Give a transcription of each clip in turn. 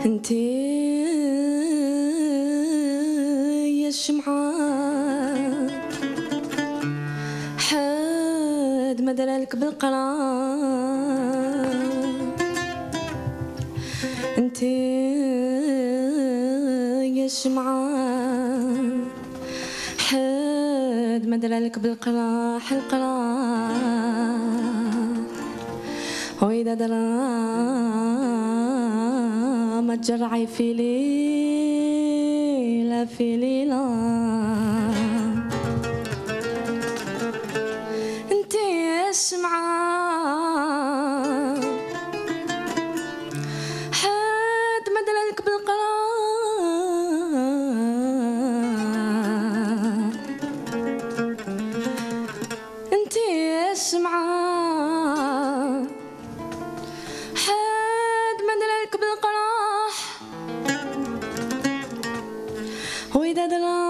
انتي يا الشمعة حد ما درالك بالقرار، انتي يا الشمعة حد ما درالك بالقراح القرار، وإذا درا ما تجرعي في ليلة في ليلة. انتي يا الشمعة حد ما دلالك بالقرار، انتي يا الشمعة حد ما دلالك بالقراح، وإذا دلا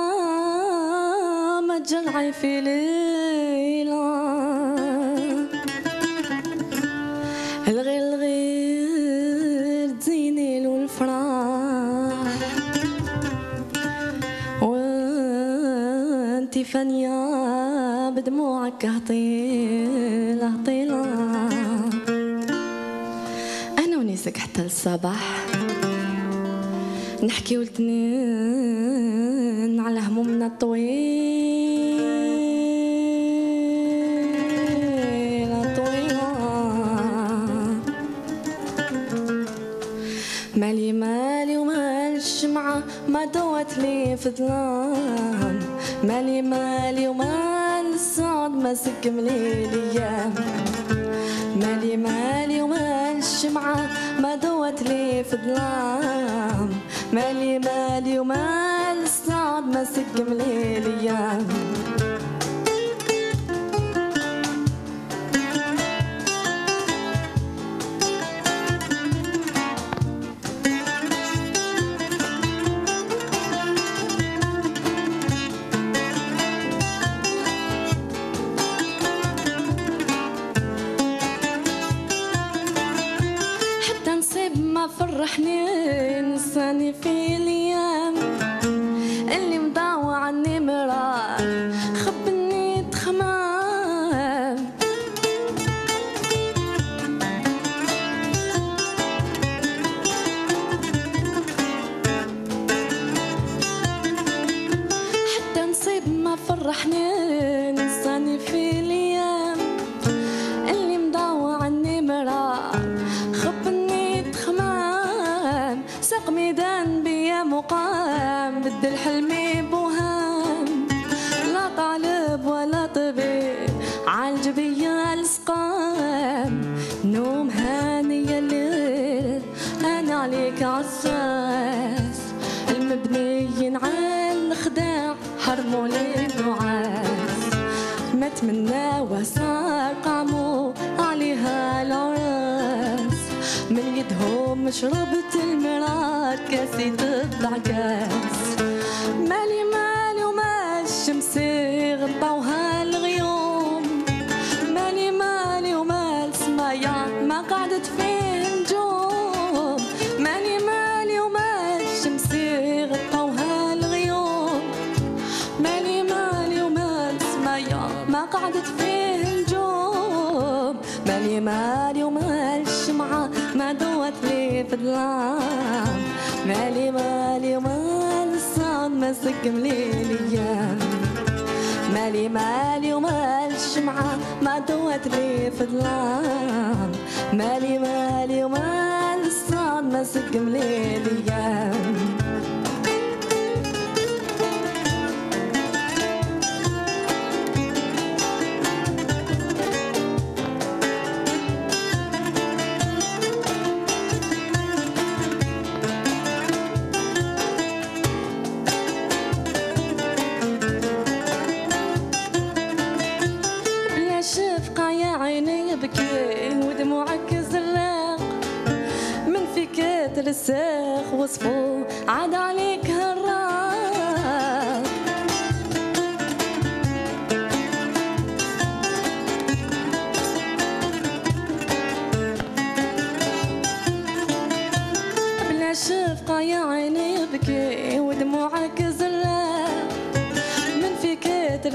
ما تجرعي في ليلة. الغير الغير تزيني له الفرح، وانتي فانية بدموعك هطيلة هطيلة. أنا ونيسك حتى الصباح نحكي والتنين على همومنا الطويلة طويلة. مالي مالي ومال الشمعة ما دوت لي في ظلام، مالي مالي ومال السعد ما سقم لي الايام، مالي مالي ومال الشمعة ما دوت لي في ظلام، مالي مالي ومال السعد ما سقم لي الايام. فرحني نساني في الايام اللي مضاوع عني مرار، خبني تخمام حتى نصيب ما فرحني نساني في الايام اللي مضاوع عني مرار، ساق ميدان بيا مقام بدل حلمي بوهام، لا طالب ولا طبيب عالج بيا السقام، نوم هاني الليل انا عليك عساس، المبنيين على الخداع حرموا لي النعاس، ما تمنى وصار قاموا عليها العراس، من يدهم شربت المراد كاسي تطلع كاس. مالي مالي ومال الشمس غطوها الغيوم، مالي مالي ومال سمايا ما قعدت فيه نجوم، مالي مالي ومال الشمس غطوها الغيوم، مالي مالي ومال سمايا ما قعدت فيه نجوم، مالي مالي ومال الشمعة ما دوت لي في ظلام، مالي مالي ومال الصعد ما سقم لي الايام، مالي مالي ومال الشمعة ما دوت لي في ظلام، مالي مالي ومال الصعد ما سقم لي الايام. شفقة يا عيني بكي ودموعك زراق، من فيك ترسخ وصفو عاد عليك هالراق،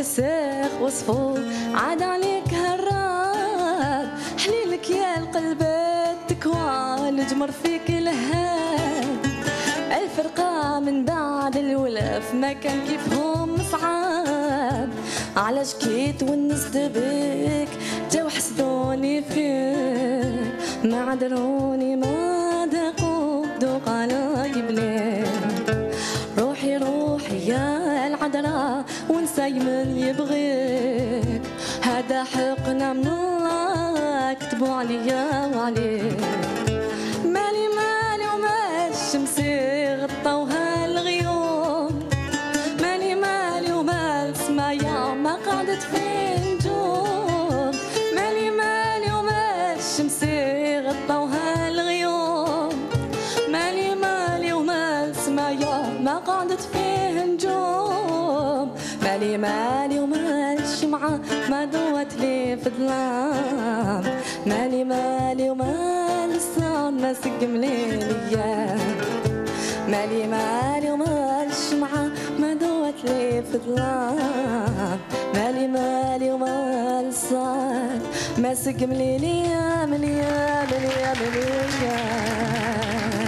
فساخ وصفو عاد عليك هالراب حليلك يا القلب تكوى نجمر فيك الهاب الفرقة من بعد الولف ما كان كيفهم صعاب علاش كي تونست بيك جاو حسدوني فيك ما عذروني ما داقوا دوق على يبليك روحي روحي يا العذراء ونسى من يبغيك هذا حقنا من الله كتبوا عليا وعليك مالي مالي وما الشمسي غطوها الغيوم مالي مالي وما السمايا ما قعدت في نجوم مالي مالي وما الشمسي غطوها الغيوم مالي مالي وما السمايا ما قعدت فيه نجوم مالي مالي وما الشمعة ما دوت لي في ظلام مالي مالي وما الصعد ما سقم لي الايام مالي مالي وما الشمعة ما دوت لي في ظلام مالي مالي وما الصعد ما سقم لي الايام الايام الايام الايام.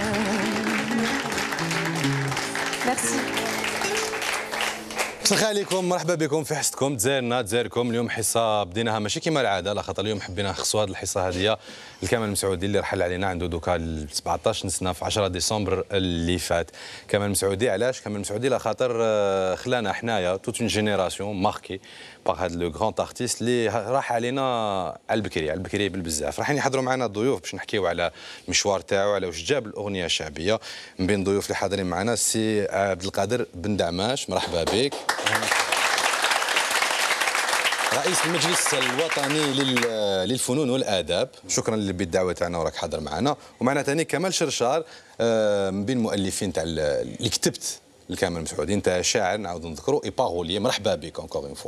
ميرسي. مساء الخير عليكم، مرحبا بكم في حصتكم تزايرنا تزايركم. اليوم حصه بديناها ماشي كما العاده، لا خاطر اليوم حبينا نخصوا هذه الحصه هذه لكمال مسعودي اللي رحل علينا عنده دوكا 17 سنه في 10 ديسمبر اللي فات. كمال مسعودي علاش؟ كمال مسعودي لا خاطر خلانا حنايا توت اون جينيراسيون ماركي باغ هذا لو غران ارتيست اللي راح علينا على البكري، على البكري بالبزاف. راح يحضروا معنا الضيوف باش نحكيو على المشوار تاعو، على واش جاب الاغنيه الشعبيه. من بين الضيوف اللي حاضرين معنا السي عبد القادر بن دعماش، مرحبا بك. رئيس المجلس الوطني للفنون والآداب، شكرا بالدعوة تاعنا وراك حاضر معنا. ومعنا ثاني كمال شرشار من بين المؤلفين تاع اللي كتبت لكمال مسعودي، انت شاعر نعاود نذكروا اي بارولي. مرحبا بك اونكور اون فوا.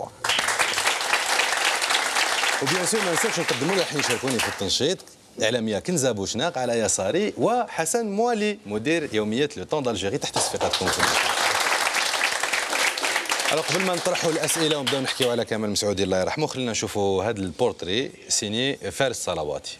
وبيان سور ما ننساوش نقدموا اللي راح يشاركوني في التنشيط اعلاميه كنزه بوشناق على يساري، وحسن موالي مدير يوميات لو طون دالجيري تحت صفقتكم. قبل ما نطرحوا الاسئله ونبداو نحكيو على كمال مسعودي الله يرحمه، خلينا نشوفوا هذا البورتري سيني فارس صلواتي.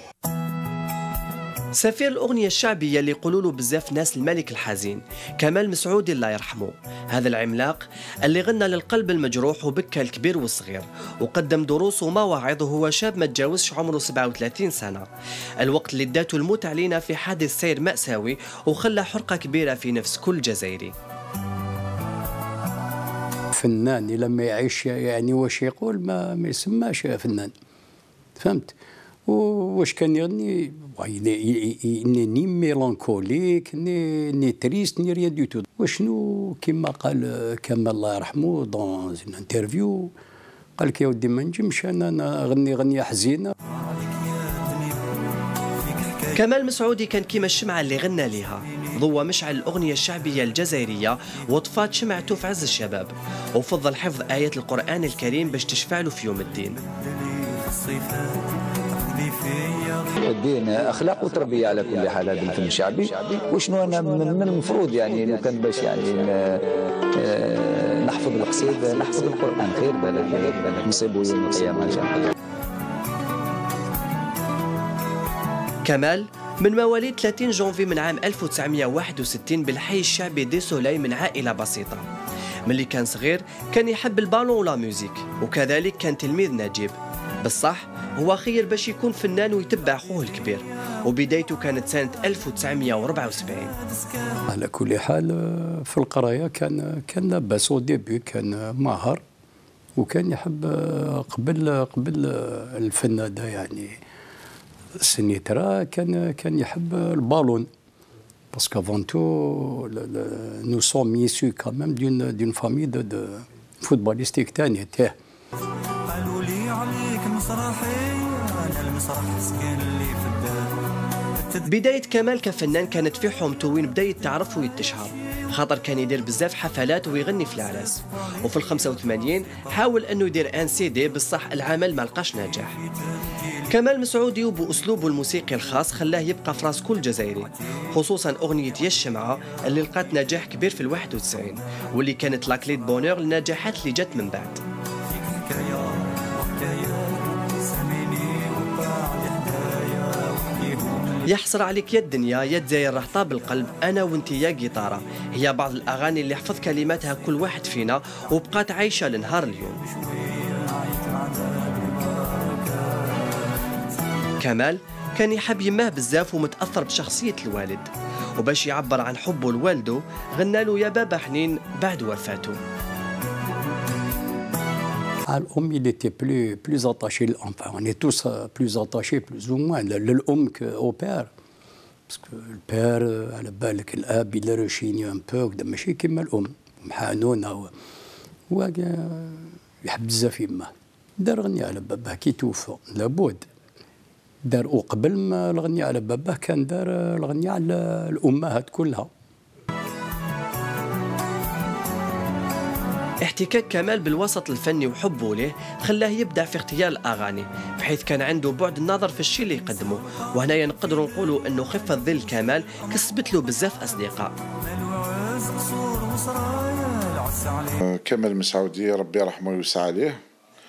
سفير الأغنية الشعبية اللي يقولوا له بزاف ناس الملك الحزين كمال مسعودي الله يرحمه. هذا العملاق اللي غنى للقلب المجروح وبكى الكبير والصغير، وقدم دروس ومواعظ وهو شاب ما تجاوزش عمره 37 سنة. الوقت اللي اداته الموت علينا في حادث سير مأساوي وخلى حرقة كبيرة في نفس كل جزائري. فنان لما يعيش يعني واش يقول ما يسماش فنان، فهمت؟ واش كان يغني ني ميلانكوليك ني تريست ني ريان دو تو. وشنو كما قال كمال الله يرحمه دون ان انترفيو، قال لك يا ودي ما نجمش انا نغني غنيه حزينه. كمال مسعودي كان كيما الشمعة اللي غنى ليها، ضوى مشعل الأغنية الشعبية الجزائرية وطفات شمعته في عز الشباب، وفضل حفظ آيات القرآن الكريم باش تشفع له في يوم الدين. الدين اخلاق وتربيه على كل حال. هذا الفن الشعبي وشنو انا من المفروض يعني لو كان باش يعني نحفظ القصيد نحفظ القرآن خير بالك نصيبوا يوم القيامه ان شاء الله. كمال من مواليد 30 جونفي من عام 1961 بالحي الشعبي دي سولاي من عائلة بسيطة. ملي كان صغير كان يحب البالون ولا ميوزيك، وكذلك كان تلميذ نجيب. بالصح هو خير باش يكون فنان ويتبع أخوه الكبير، وبدايته كانت سنة 1974. على كل حال في القراية كان لاباس او ديبي، كان ماهر وكان يحب قبل الفن هذا يعني السنيترا كان يحب البالون باسكو افون تو نو سوم يسو كامام دون فامي دو فوتباليستيك تاني تاه. قالوا لي عليك مسرحي انا المسرح مسكين اللي في الدار. بداية كمال كفنان كانت في حومته وين بدا يتعرف ويتشهر، خاطر كان يدير بزاف حفلات ويغني في الأعراس. وفي ال 85 حاول انه يدير ان سي دي، بالصح العمل ما لقاش نجاح. كمال مسعودي وبأسلوبه الموسيقي الخاص خلاه يبقى في راس كل جزائري، خصوصا أغنية يا الشمعة اللي لقات نجاح كبير في ال 91 واللي كانت لاكليد بونور للنجاحات اللي جت من بعد. يحصر عليك يا الدنيا يا زي الرحطة بالقلب أنا وانت يا جيتارة هي بعض الأغاني اللي حفظ كلماتها كل واحد فينا وبقات عايشة لنهار اليوم. كمال كان يحب يماه بزاف ومتأثر بشخصية الوالد، وباش يعبر عن حبه لوالده غنى له يا بابا حنين بعد وفاته. الأم il était plus attaché, enfin on est tous plus attachés plus ou moins للأم qu'au père. parce que le père على بالك الأب il est rechigné un peu كدا ماشي كيما الأم محانونة هو يحب بزاف يماه. دار غنية على باباه كي توفى لابد دار، وقبل ما الغنية على باباه كان دار الغنية على الأمهات كلها. احتكاك كمال بالوسط الفني وحبه له خلاه يبدع في اختيار الأغاني، بحيث كان عنده بعد النظر في الشيء اللي يقدمه، وهنا نقدروا نقولوا انه خفة ظل كمال كسبت له بزاف أصدقاء. كمال مسعودي ربي يرحمه ويوسع عليه،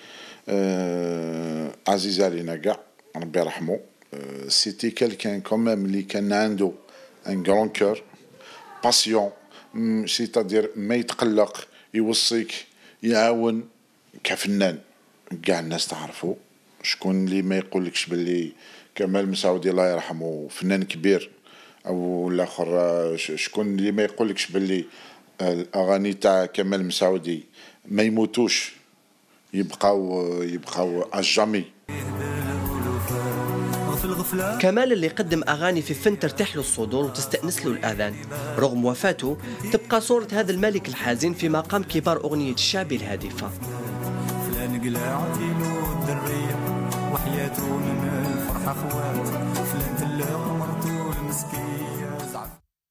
عزيز علينا كاع ربي يرحمه. سيتي كالكان كومام اللي كان عنده ان غران كور باسيون، سيتادير ما يتقلق، يوصيك، يعاون كفنان. كاع الناس تعرفوا شكون اللي ما يقولكش باللي كمال مسعودي الله يرحمه فنان كبير، او الاخر شكون اللي ما يقولكش باللي الاغاني تاع كمال مسعودي ما يموتوش، يبقاو اجامي. كمال اللي قدم أغاني في فن ترتاح له الصدور وتستأنس له الآذان، رغم وفاته تبقى صورة هذا الملك الحزين في مقام كبار أغنية الشعبي الهادفة. فلان قلعتي له الدرية وحياته من الفرحة خوات، فلان تلاق مرتو المسكية زعف.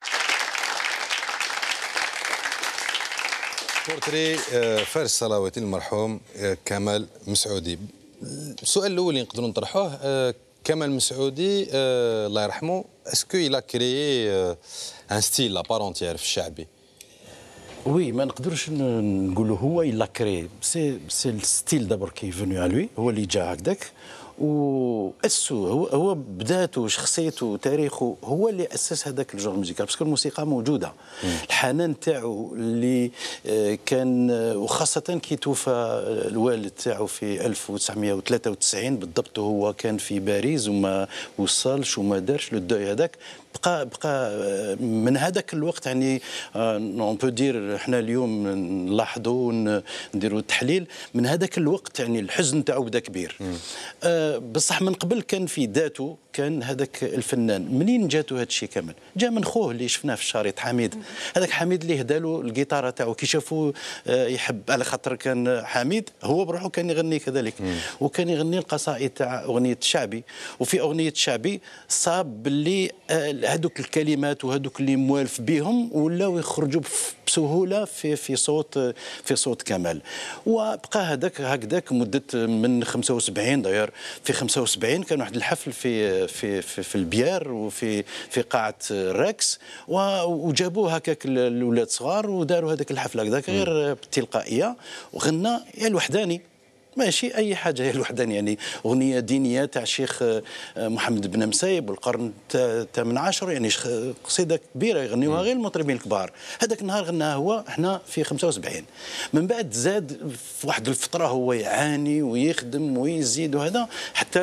بورتري فارس صلواتي المرحوم كمال مسعودي. السؤال الأول اللي نقدروا نطرحوه، كمال مسعودي الله يرحمه اسكو إلا كريي ان ستيل لا بار اونتيير في الشعبي؟ وي ما نقدرش نقولوا هو إلا كري، سي الستيل دابور كي فوني ا لوي، هو اللي جا هكذاك واسسو، هو بداته وشخصيته وتاريخه هو اللي اسس هذاك الجور ميوزيكال، باسكو الموسيقى موجوده. الحنان تاعو اللي كان، وخاصه كي توفى الوالد تاعو في 1993 بالضبط، هو كان في باريس وما وصلش وما دارش لو دوي هذاك، بقى من هذاك الوقت يعني اون بو دير احنا اليوم نلاحظوا ونديروا تحليل من هذاك الوقت، يعني الحزن تاعو بدا كبير. بصح من قبل كان في ذاته، كان هذاك الفنان منين جاتو هذا الشيء كامل؟ جا من خوه اللي شفناه في الشريط حميد، هذاك حميد اللي هدالو الجيتاره تاعو كي شافوه يحب، على خاطر كان حميد هو بروحه كان يغني كذلك، وكان يغني القصائد تاع اغنيه الشعبي، وفي اغنيه الشعبي صاب باللي هذوك الكلمات وهذوك اللي موالف بهم ولاو يخرجوا بسهوله في صوت كمال. وبقى هكذاك مده من 75 داير، في 75 كان واحد الحفل في البيار وفي قاعه الراكس، وجابوه هكاك الاولاد صغار وداروا هذاك الحفل هكذاك غير تلقائيه، وغنى يا الوحداني، ماشي اي حاجه، هي الوحداني يعني اغنيه دينيه تاع الشيخ محمد بن مسايب والقرن الثامن عشر، يعني قصيده كبيره يغنيوها غير المطربين الكبار. هذاك النهار غناها هو احنا في 75. من بعد زاد في واحد الفتره هو يعاني ويخدم ويزيد وهذا حتى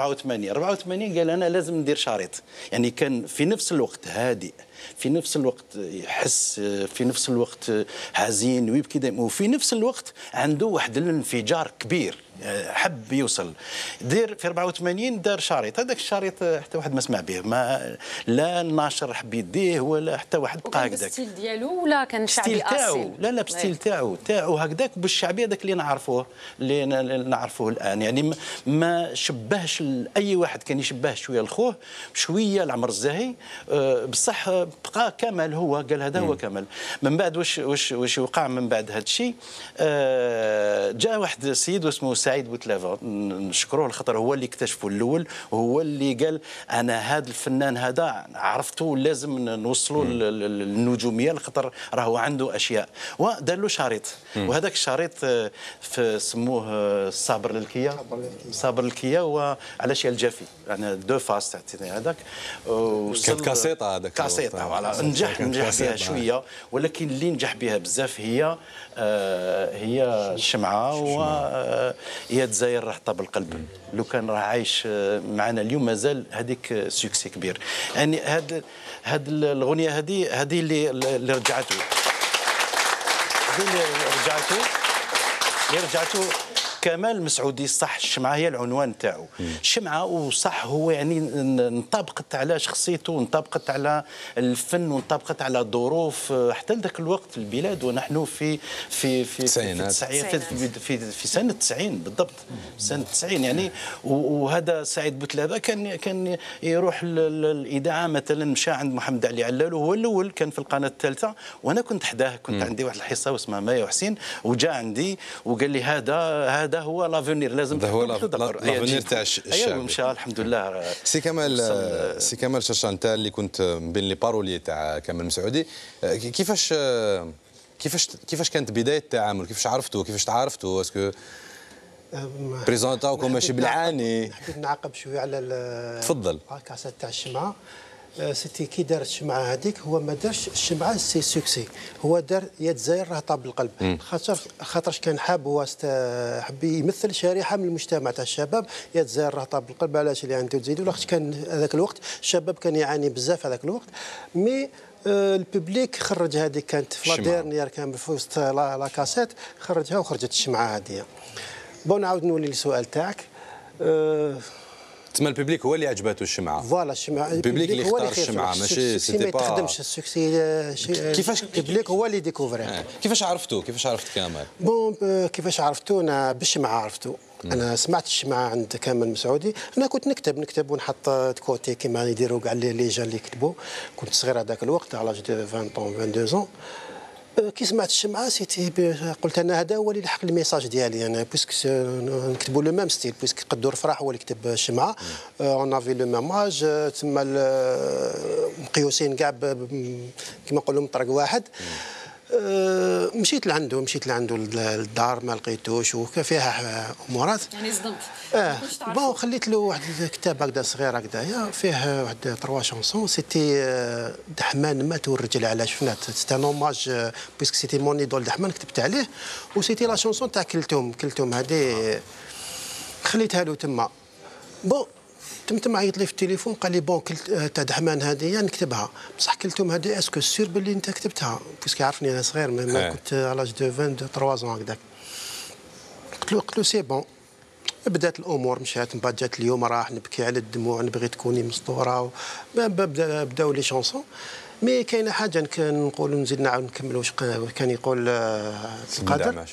84 قال انا لازم ندير شريط، يعني كان في نفس الوقت هادئ، في نفس الوقت يحس، في نفس الوقت حزين ويبكي دائما، وفي نفس الوقت عنده واحد الانفجار كبير حب يوصل. دير في 84 دار شريط، هذاك الشريط حتى واحد ما سمع به، ما لا الناشر حب يديه ولا حتى واحد بقى هكذاك. الستيل ديالو ولا كان شعبي اصيل؟ لا بالستيل تاعو هكذاك، بالشعبي هذاك اللي نعرفوه الان، يعني ما شبهش اي واحد، كان يشبه شويه لخوه شويه لعمر الزاهي، بصح بقى كمال هو قال هذا هو كمال. من بعد واش وقع من بعد هذا الشيء؟ جاء واحد السيد واسمه سعيد بوتلافا نشكروه خاطر هو اللي اكتشفه الاول، وهو اللي قال انا هذا الفنان هذا عرفته لازم نوصلوا للنجوميه خاطر راهو عنده اشياء، ودار له شريط، وهذاك الشريط سموه صابر للكيا، صابر للكيا وعلاش يا الجافي، يعني دو فاس تاع هذاك. كانت كاسيطه هذاك، كاسيطه فوالا. نجح بها شويه، ولكن اللي نجح بها بزاف هي الشمعه، وهي دزاير راه طاب القلب. لو كان راه عايش معنا اليوم مازال هذيك سوكسي كبير. يعني هاد الاغنيه هذه اللي رجعته، كمال مسعودي. صح الشمعة هي العنوان تاعو، الشمعة، وصح هو يعني انطبقت على شخصيته، انطبقت على الفن، وانطبقت على ظروف حتى لذاك الوقت البلاد، ونحن في سنة 90 بالضبط، سنة 90 يعني. وهذا سعيد بوتلافا كان يروح الإذاعة مثلا، مشى عند محمد علي علال، وهو الأول كان في القناة الثالثة، وأنا كنت حداه، كنت عندي واحد الحصة اسمها مايا وحسين، وجاء عندي وقال لي هذا هو لافونير، لازم هذا هو لافونير تاع الشعب. ايوا مشى الحمد لله. سي كمال شرشان، انت اللي كنت بين لي بارولي تاع كمال مسعودي، كيفاش كانت بدايه التعامل؟ كيفاش عرفتوا؟ كيفاش تعرفتوا؟ اسكو بريزونطاوكم ماشي بالعاني؟ حبيت نعقب شويه على تفضل. الكاسات تاع الشمعه. سيتي كي دار الشمعه هذيك، هو ما دارش الشمعه سي سوكسي، هو دار يا دزاير راه طاب القلب، خاطرش كان حاب، هو حب يمثل شريحه من المجتمع تاع الشباب. يا دزاير راه طاب القلب، علاش اللي عنده تزيدوا، لاخاطش كان هذاك الوقت الشباب كان يعاني بزاف هذاك الوقت. مي الببليك خرج هذيك، كانت في لا ديرنيير كان في وسط لا كاسيت، خرجها وخرجت الشمعه هذه. بون نعاود نولي للسؤال تاعك. تسمى الببليك هو اللي عجبته الشمعه. فوالا الشمعه، الببليك اللي اختار الشمعه، ماشي سيتي با. ما يخدمش السوكسي. كيفاش الببليك هو اللي ديكوفري. كيفاش عرفتوا؟ كيفاش عرفت كمال؟ بون كيفاش عرفتوا؟ انا بالشمعه عرفتوا. انا سمعت الشمعه عند كمال مسعودي، انا كنت نكتب ونحط كوتي كيما يديروا كاع لي جان اللي يكتبوا. كنت صغير هذاك الوقت على 20 22 كي سمعت الشمعه قلت انا هذا هو اللي لحق الميساج ديالي انا، بويسك نكتبوا لو ميم ستيل، بويسك قدور فرح هو اللي كتب الشمعه، اون افي لو ميم اج، تما مقيوسين كاع كيما نقولوا مطرق واحد. مشيت لعنده للدار، ما لقيتوش، وفيها امورات يعني صدمت. بون خليت له واحد الكتاب هكذا صغير هكذايا، فيه واحد 3 شونسون. سيتي دحمان مات والرجل علاش فنات، سيتي ان اوماج بويسك سيتي مون ايدول دحمان، كتبت عليه. وسيتي لا شونسون تاع كلتهم هذه خليتها له تما. بون تم عيط لي في التليفون، قال لي بون تاع دحمان هذه نكتبها، بصح كلتهم هذه اسكو سير باللي انت كتبتها، باسكو يعرفني انا صغير، ما كنت على 23 هكذاك. قلت له سي بون. بدات الامور مشات، من بعد جات اليوم راح نبكي على الدموع، نبغي تكوني مسطوره، بداو لي شونسون. مي كاينه حاجه نقولوا نزيد نعاود نكمل واش كان يقول القادر.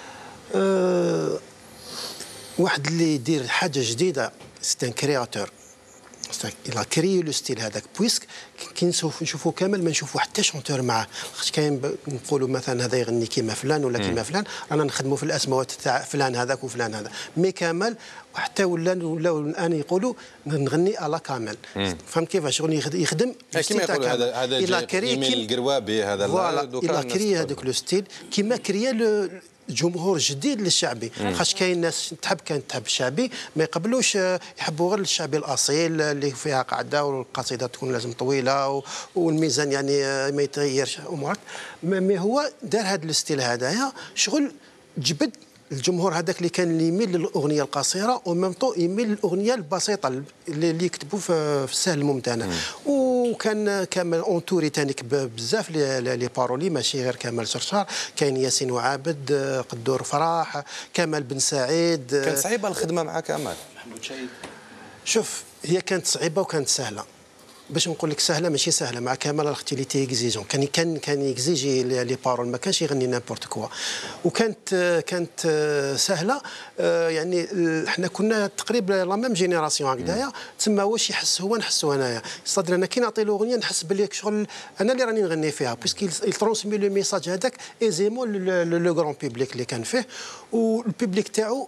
واحد اللي يدير حاجه جديده، سي ان كرياتور، il a créé لو ستيل هذاك، بويسك كي نشوفوا كامل ما نشوفوا حتى شونتور معاه. خاطر كاين نقولوا مثلا هذا يغني كيما فلان ولا كيما فلان، رانا نخدموا في الاسماوات تاع فلان هذاك وفلان هذا. مي كامل وحتى ولاو الان يقولوا نغني على كامل. فهمت كيفاش شغل يخدم كيما يقولوا هذا يميل القروابي، هذا لا كري هذاك لو ستيل كيما كريا جمهور جديد للشعبي. خاطش كاين ناس كانت تحب الشعبي، ما يقبلوش، يحبوا غير الشعبي الاصيل اللي فيها قاعده، والقصيده تكون لازم طويله، والميزان يعني ما يتغيرش امورات. مي هو دار هذا الستيل هذايا، شغل جبد الجمهور هذاك اللي كان يميل للاغنيه القصيره، وميم طو يميل للاغنيه البسيطه اللي يكتبوا في السهل الممتنع. وكان كمال اونتوري ثاني بزاف لي بارولي، ماشي غير كمال شرشار، كاين ياسين وعابد، قدور فرح، كمال بن سعيد. كانت صعيبه الخدمه مع كمال؟ شوف، هي كانت صعيبه وكانت سهله. باش نقول لك سهله ماشي سهله، مع كمال اختي لي تي اكزيجون، كان يكزيجي لي بارول، ما كانش يغني نيمبورت كوا. كانت سهله، يعني احنا كنا تقريبا لا ميم جينيراسيون هكذايا، تسمى واش يحس هو نحسوا انايا. صدر انا كي نعطي له اغنيه نحس باللي شغل انا اللي راني نغني فيها، بويسكي يترونسمي لو ميساج هذاك ايزيمون لو غران بوبليك اللي كان فيه. والبوبليك تاعو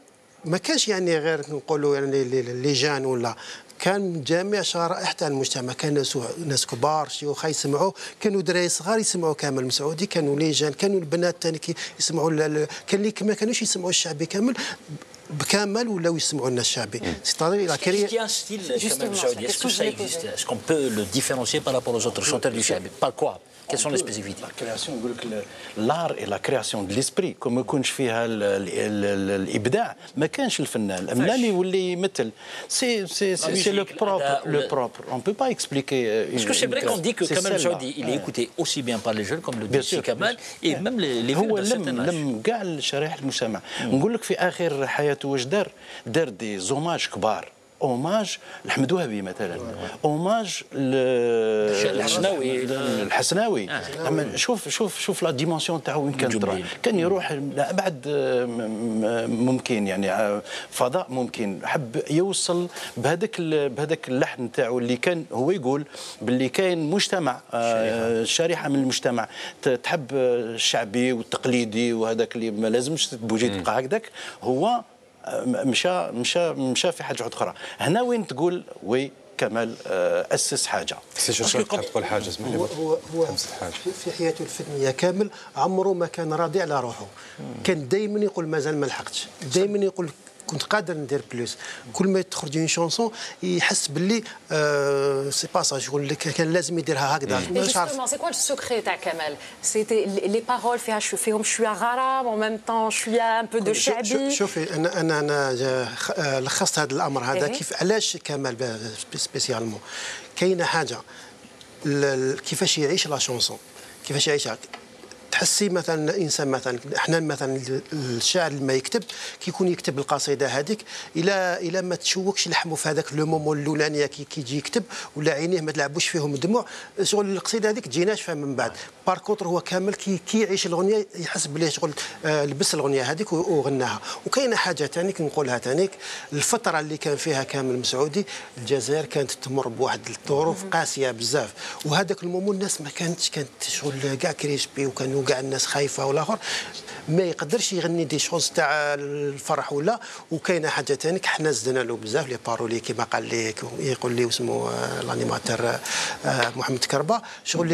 ما كانش يعني غير نقولوا يعني لي جان ولا، كان جميع شرائح تاع المجتمع، كان ناس كبار شيوخ يسمعوا، كانوا دراري صغار يسمعوا كامل مسعودي، كانوا لي جان، كانوا البنات ثاني يسمعوا كان اللي ما كانوش يسمعوا الشعبي كامل ولاو يسمعوا لنا الشعبي. Est-ce qu'il y a un style Kamel Messaoudi? Est-ce que ça existe? Est-ce qu'on peut le différencier par rapport aux autres chanteurs du Chabi? Par quoi? Quelles sont les spécificités? La création, l'art et la création de l'esprit, comme ما يكونش فيها الابداع ما كانش الفنان. الفنان يولي يمثل. C'est le propre. On peut pas expliquer. Parce que c'est vrai qu'on dit que Kamel Messaoudi, il est écouté aussi bien par les jeunes comme le dit Kamel et même les vieux d'un certain âge. لم كاع الشرائح المجتمع. نقول لك في اخر حياته واش دار دي زوماج كبار. اوماج لحمد وهبي مثلا، اوماج الحسناوي. شوف لا ديمونسيون تاعو وين كانت تروح، كان يروح لابعد ممكن يعني فضاء ممكن، حب يوصل بهذاك اللحن تاعو اللي كان هو يقول باللي كاين مجتمع شريحه من المجتمع تحب الشعبي والتقليدي وهذاك اللي ما لازمش بوجي تبقى هكذاك. هو مشى في حاجه اخرى. هنا وين تقول وي كمال اسس حاجه. تقول حاجه اسمح لي. هو في حياته الفنيه كامل عمره ما كان راضي على روحه، كان دائما يقول مازال ما لحقتش، دائما يقول كنت قادر ندير بلوس. كل ما تخرج اون شونسون يحس باللي سي با سا، يقول لك كان لازم يديرها هكذا. مش عارف سي كوا السكري تاع كمال؟ سيتي لي بارول فيهم شويه غرام اون ميم طون شويه ان بو دو شعبي. شوفي انا لخصت هذا الامر هذا كيف علاش كمال سبيسيالمون. كاينه حاجه كيفاش يعيش لا شونسون، كيفاش يعيشها. تحسي مثلا انسان مثلا احنا مثلا الشاعر لما يكتب كيكون يكتب القصيده هذيك الى ما تشوكش لحمه في هذاك لو مومون الاولانيه كيجي يكتب ولا عينيه ما تلعبوش فيهم الدموع، شغل القصيده هذيك تجي ناشفه من بعد. باركوتر هو كامل كي يعيش الاغنيه يحس بلي شغل لبس الاغنيه هذيك وغناها. وكاينه حاجه ثاني كنقولها ثاني، الفتره اللي كان فيها كامل مسعودي الجزائر كانت تمر بواحد الظروف قاسيه بزاف، وهذاك المومون الناس ما كانت شغل كاع كريسبي، وكانوا كاع الناس خايفه والاخر ما يقدرش يغني دي شوز تاع الفرح ولا. وكاينه حاجه ثاني حنا زدنا له بزاف لي بارولي كيما قال لي يقول لي اسمه الانيماتور محمد كربه، شغل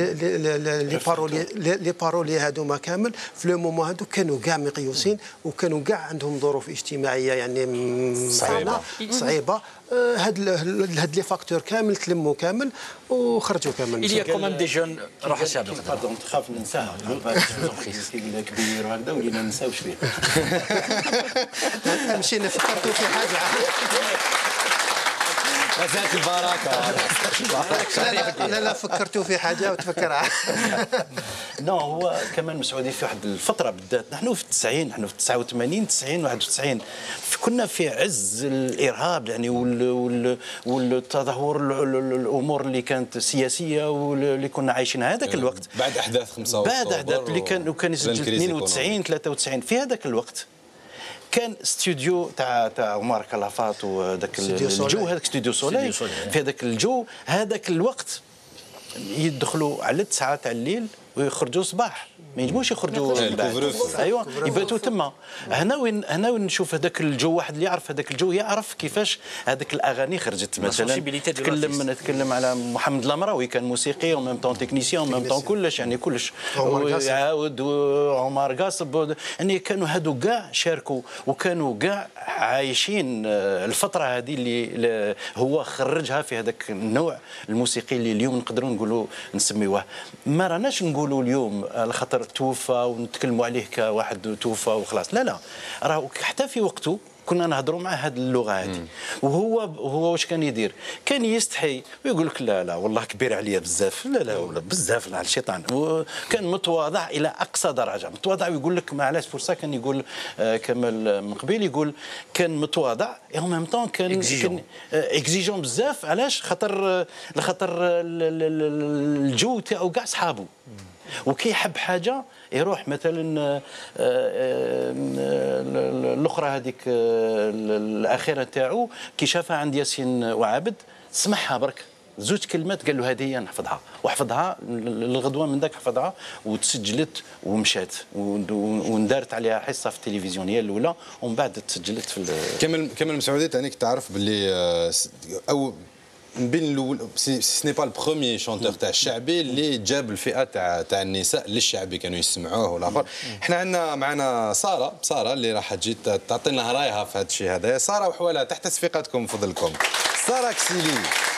لي بارولي هذوما كامل في لو مومون هذو كانوا كاع مقيوسين، وكانوا كاع عندهم ظروف اجتماعيه يعني صعيبه. هاد لي فاكتور كامل تلموا كامل وخرجوا كامل. Il y a quand même des jeunes راح سابق. باردون تخاف ننساها كبير وهكذا ولينا ننساو شويه. مشينا فكرتوا في حاجه. مساك البركه. لا فكرتوا في حاجه وتفكرها. نو هو كمان مسعودي في واحد الفتره بالذات، نحن في 90 نحن في 89 90 91 كنا في عز الارهاب يعني والتدهور الامور اللي كانت سياسيه واللي كنا عايشينها هذاك الوقت بعد احداث 5 أكتوبر، بعد احداث اللي كان يسجل 92 93 في هذاك الوقت. كان استوديو تاع عمر كلافات وذاك الجو، هذاك استوديو سولي. في هذاك الجو هذاك الوقت يدخلوا على 9 تاع الليل ويخرجوا صباح، ما يجموش يخرجوا ايوه يباتوا تما. هنا وين نشوف هذاك الجو، واحد اللي يعرف هذاك الجو يعرف كيفاش هذاك الاغاني خرجت. مثلا نتكلم على محمد الامراوي، كان موسيقي وميم طون تكنيسيان وميم طون كلش يعني كلش، ويعاود وعمر قاصب يعني كانوا هادو كاع شاركوا وكانوا كاع عايشين الفتره هذه اللي هو خرجها في هذاك النوع الموسيقي اللي اليوم نقدروا نقولوا نسميوه. ما راناش نقولوا اليوم على خاطر توفى ونتكلموا عليه كواحد توفى وخلاص، لا راه حتى في وقته كنا نهضروا مع هذه اللغه هذه. وهو واش كان يدير؟ كان يستحي ويقول لك لا والله كبير عليا بزاف، لا بزاف على الشيطان. وكان متواضع الى اقصى درجه، متواضع. ويقول لك ما علاش فرصه كان يقول كمال من قبيل يقول كان متواضع او ميم طون كان اكزيجون بزاف. علاش؟ خاطر الجو تاعو كاع صحابه، وكيحب حاجه يروح مثلا الاخرى هذيك الاخيره تاعو كي شافها عند ياسين وعابد سمعها برك زوج كلمات قال له هذه نحفظها، وحفظها الغدوه من ذاك حفظها وتسجلت ومشات وندارت عليها حصه في التلفزيون هي الاولى، ومن بعد تسجلت في كامل مسعودي تانيك تعرف باللي او من بين الاول سي با البروميي شونتور تاع الشعبي اللي جاب الفئه تاع النساء للشعبي كانوا يسمعوه والاخر. احنا عندنا معنا ساره اللي راح تجي تعطي لنا رايها في هذا الشيء هذا. ساره وحوالها تحت تصفيقاتكم فضلكم. ساره كسيلي.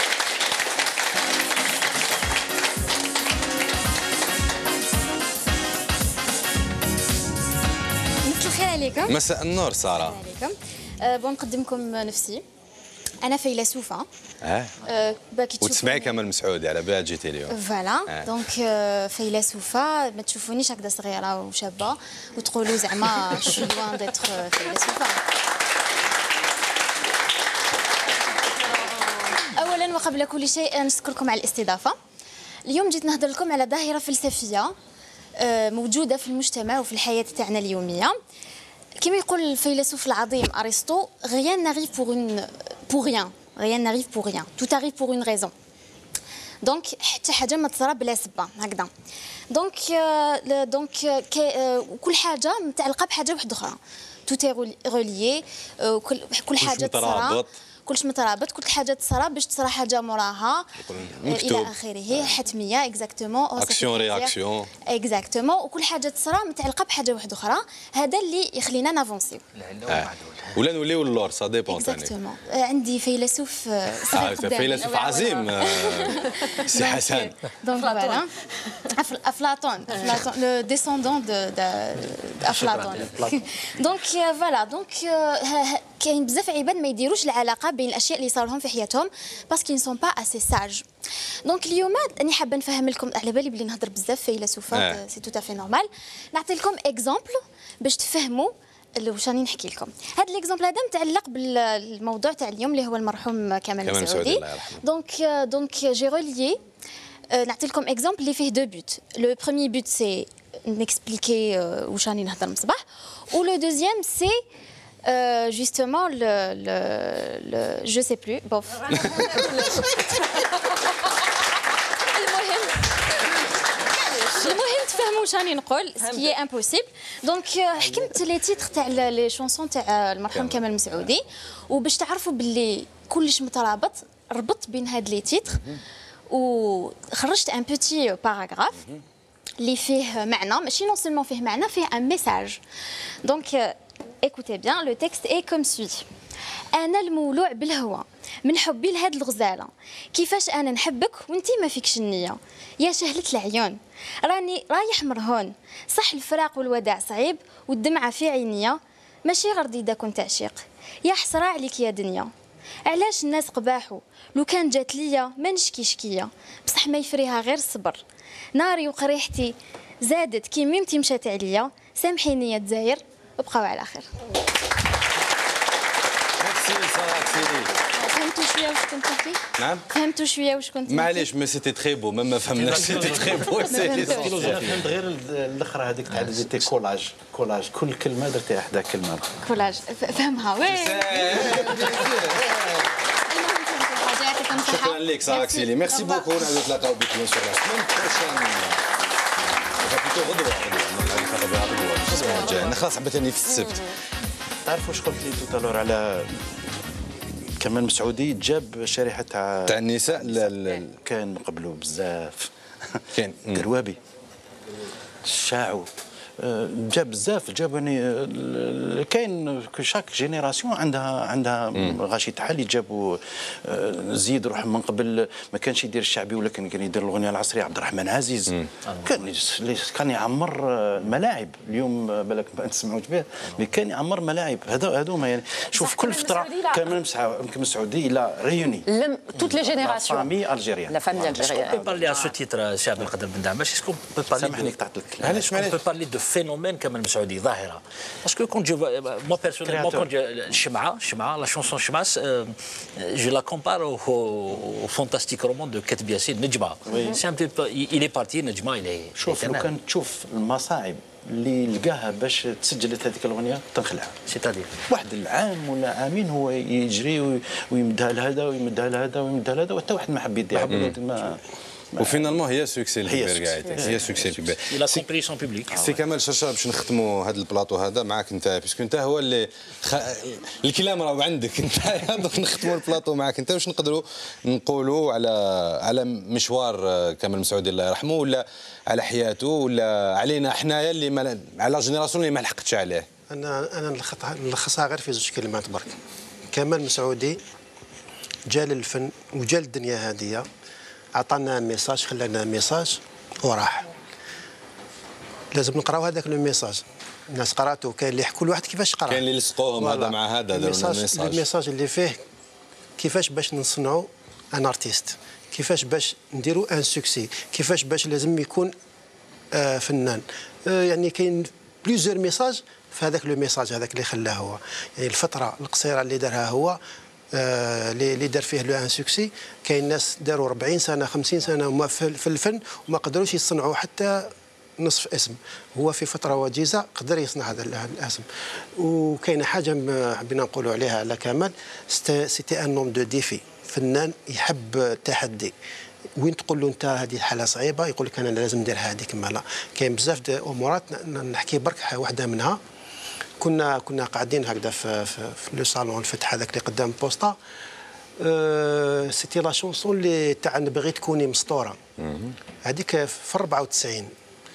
الخير عليكم. مساء النور ساره. عليكم. بنقدمكم نفسي. انا فيلسوفه. وتسمعي كمال مسعودي على بالها جيتي اليوم. فوالا دونك فيلسوفه، ما تشوفونيش هكذا صغيره وشابه وتقولوا زعما شو لوان ديتر فيلسوفه. اولا وقبل كل شيء نشكركم على الاستضافه. اليوم جيت نهضر لكم على ظاهره فلسفيه موجوده في المجتمع وفي الحياه تاعنا اليوميه. كما يقول الفيلسوف العظيم ارسطو rien n'arrive pour rien rien n'arrive pour rien tout arrive pour une raison. دونك حتى حاجه ما تصرى بلا سبه هكذا. دونك كل حاجه متعلقه بحاجه واحده اخرى. توت ريليي، كل حاجه تصرى كلش مترابط، كل حاجه تصرى باش تصرى حاجه موراها الى اخره، حتميه اكزاكتومون اكسيون رياكسيون اكزاكتومون، وكل حاجه تصرى متعلقه بحاجه واحده اخرى. هذا اللي يخلينا نافونسيو ولا نوليو اللور سا ديبون ثاني. اكزاكتومون. عندي فيلسوف فيلسوف عظيم سي حسن. دونك فوالا افلاطون لو ديسوندون افلاطون. دونك فوالا دونك كاين بزاف عباد ما يديروش العلاقه بين الاشياء اللي صار لهم في حياتهم باسكو نسون با اسي ساج. دونك اليوم راني حابه نفهم لكم، على بالي بلي نهضر بزاف فيلسوفات سي تو افي نورمال، نعطي لكم اكزومبل باش تفهموا واش راني نحكي لكم. هذا الاكزومبل هذا متعلق بالموضوع تاع اليوم اللي هو المرحوم كمال مسعودي. دونك جي ريليي نعطي لكم اكزومبل اللي فيه دو بوت. لو بروميي بوت سي نكسبليكي واش راني نهضر من الصباح، و لو دوزيام سي justement je sais plus bof. المهم تفهموا واش راني نقول سكي امبوسيبل. دونك حكمت لي تيتر تاع لي شونسون تاع المرحوم كمال مسعودي، وباش تعرفوا باللي كلش مترابط ربط بين هاد لي تيتر، وخرجت ان بوتي باراغراف اللي فيه معنى، ماشي نون سولمون فيه معنى، فيه ان ميساج. دونك écoutez bien, le texte est comme suit. أنا المولوع بالهوى من حبي لهاد الغزالة، كيفاش أنا نحبك وانتي ما فيكش النية، يا شهلة العيون راني رايح مرهون، صح الفراق والوداع صعيب والدمعة في عينيا، ماشي غردي دا كنت عشيق، يا حسرة عليك يا دنيا، علاش الناس قباحو لو كان جات ليا ما نشكي شكية، بصح ما يفريها غير الصبر، ناري وقريحتي زادت كي ميمتي مشات عليا، سامحيني يا دزاير وبقاو على خير. فهمتوا شويه واش كنت نحكي؟ نعم فهمتوا شويه واش كنت نحكي؟ معليش مي سيتي تري بو، ما فهمناش سيتي تري بو. فهمت غير الاخرى هذيك تاع درتي كولاج كل كلمه درتي احدى كلمه اخرى. كولاج فهمها وي. شكرا لك ساره كسيلي، ميرسي بوكو. نعاودو نتلاقاو بك بيان سور لا سيمين بروشين. انا خلاص حبيت اني في السبت. تعرفوا واش قلت لي توتالور على كمال مسعودي؟ جاب شريحه تاع النساء كان قبلوا بزاف. كاين كروابي، الشاعو، جاب بزاف، جاب يعني كاين شاك جينيراسيون عندها غاشي تاعها اللي جابوا. زيد روح من قبل ما كانش يدير الشعبي ولا كان يدير الاغنيه العصريه، عبد الرحمن عزيز كان يعمر ملاعب. اليوم بالك ما تسمعوش به، مي كان يعمر ملاعب. هذوما يعني شوف كل فتره كامل مسعودي الى ريوني توت لي جينيراسيون فامي الجيريان. لا فامي الجيريان. On peut parler à ce titre, Cheikh Abdelkader Ben Damache. Est-ce qu'on peut parler سامحني قطعت لك. معليش On peut parler de phénomène كمال مسعودي ظاهره باسكو كونت جو مو بيرسونيلمون كونت الشمعه لا شونسون شمعه جو لا كومبار au fantastique roman de كاتب ياسين نجمه سي ان بو il est parti نجمه il est شوف لو كان تشوف المصاعب اللي لقاها باش تسجلت هذيك الاغنيه تنخلعها سيتادير واحد العام ولا عامين هو يجري ويمدها لهذا ويمدها لهذا ويمدها لهذا وحتى واحد ما حب يديها وفينالمون هي سوكسي الكبير قاعد هي سوكسي الكبير لا كومبريسيون بوبليك سي كمال شرشة باش نختموا هذا البلاطو هذا معك انت باسكو انت هو اللي الكلام راهو عندك انت دوك نختموا البلاطو معك انت باش نقدروا نقولوا على مشوار كمال مسعودي الله يرحمه ولا على حياته ولا علينا حنايا اللي على جينيراسيون اللي ما لحقتش عليه. انا نلخصها غير في زوج كلمات برك. كمال مسعودي جا للفن وجا للدنيا هذه عطانا ميساج خلانا ميساج وراح لازم نقراو هذاك لو ميساج الناس قراته كاين اللي كل واحد كيفاش قرا كاين اللي لصقوهم هذا مع هذا داروا الميساج اللي فيه كيفاش باش نصنعوا ان ارتيست كيفاش باش نديروا ان سوكسي كيفاش باش لازم يكون فنان يعني كاين بليزيور ميساج في هذاك لو ميساج هذاك اللي خلاه هو يعني الفتره القصيره اللي دارها هو اللي دار فيه لو ان سوكسي كاين ناس داروا 40 سنه 50 سنه هما في الفن وما قدروش يصنعوا حتى نصف اسم هو في فتره وجيزه قدر يصنع هذا الاسم وكاين حاجه حبينا نقولوا عليها على كمال سيتي ان نوم دو ديفي فنان يحب التحدي وين تقول له انت هذه الحاله صعيبه يقول لك انا لازم ندير هذه كماله كاين بزاف د امورات نحكي برك واحده منها كنا قاعدين هكذا في لو صالون الفتح هذاك اللي قدام البوسطه سيتي لا شونسون اللي تاع نبغي تكوني مسطوره هذيك في 94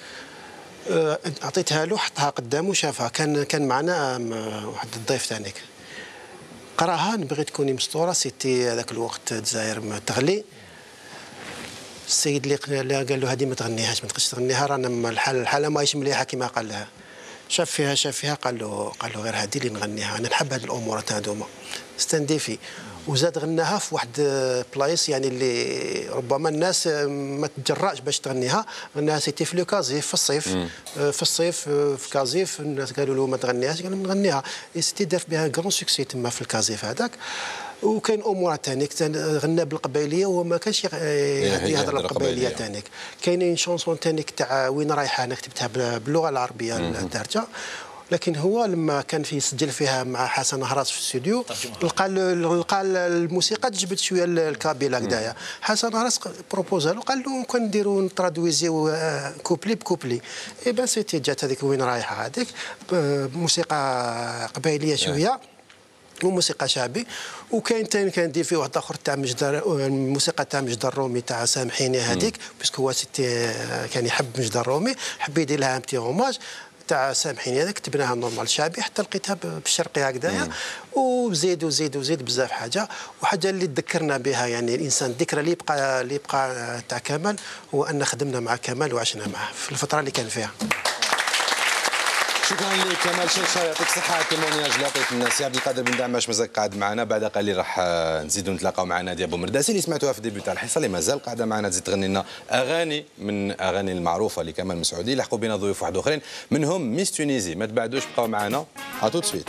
عطيتها له حطها قدامه شافها كان معنا واحد الضيف ثانيك قراها نبغي تكوني مسطوره سيتي هذاك الوقت الجزائر تغلي السيد اللي قال له هذه ما تغنيهاش ما تقدرش تغنيها رانا الحاله ماهيش مليحه كما قال لها شاف فيها قال له غير هذه اللي نغنيها انا نحب هذه الامورات هذوما ستانديفي وزاد غناها في واحد بلايص يعني اللي ربما الناس ما تجرأش باش تغنيها غناها سيتي في لو كازيف في الصيف في الصيف في كازيف الناس قالوا له ما تغنيهاش قال نغنيها سيتي دار بها كرون سوكسي تما في الكازيف هذاك وكاين امورات ثانيك غنى بالقبائليه وما كانش يهضر القبائليه ثانيك كاينين شونسون ثانيك تاع وين رايحه انا كتبتها باللغه العربيه الدارجه لكن هو لما كان يسجل فيها مع حسن هراس في الاستوديو لقى الموسيقى تجبد شويه الكابيلا هكذايا حسن هراس بروبوزا له قال له كون نديروا نترادويزيو كوبلي بكوبلي اي بان سيتي جات هذيك وين رايحه هذيك موسيقى قبائليه شويه وموسيقى شعبي وكاين ثاني كان دير فيه واحد اخر تاع الموسيقى تاع مجد الرومي تاع سامحيني هذيك باسكو هو سيتي كان يحب مجد الرومي حب يدير لها امتي هوماج تاع سامحيني هذاك كتبناها نورمال شعبي حتى لقيتها بالشرقي هكذايا وزيد بزاف حاجه وحاجه اللي تذكرنا بها يعني الانسان الذكرى اللي يبقى تاع كمال هو ان خدمنا مع كمال وعشنا معه في الفتره اللي كان فيها. شكرا لكمال شرشة يعطيك الصحة تيمونياج اللي عطيت الناس عبد القادر بن دعماش مازال قاعد معنا بعد قليل راح نزيدوا نتلاقاو مع نادية بومرداسي اللي سمعتوها في الديبيو تاع الحصة اللي مازال قاعدة معنا تزيد تغني لنا أغاني من أغاني المعروفة لكمال مسعودي لحقوا بنا ضيوف واحد آخرين منهم ميس تونيزي ما تبعدوش بقاو معنا أتو سويت.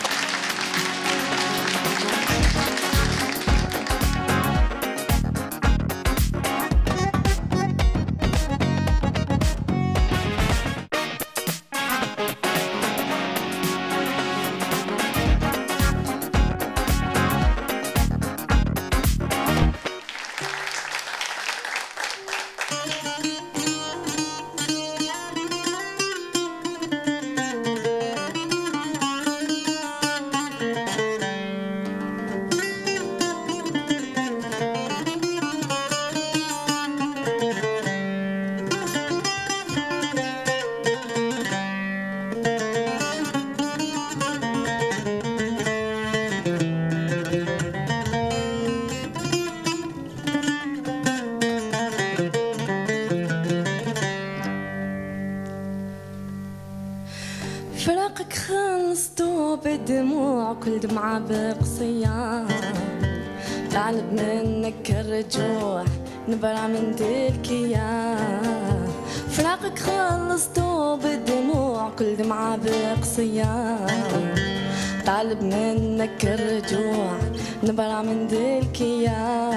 فراقك خلصتو بدموع كل دمعة بقصية طالب منك الرجوع نبرة من تلكية فراقك خلصتو بالدموع كل دمعة بقصية طالب منك الرجوع نبرع من دلكية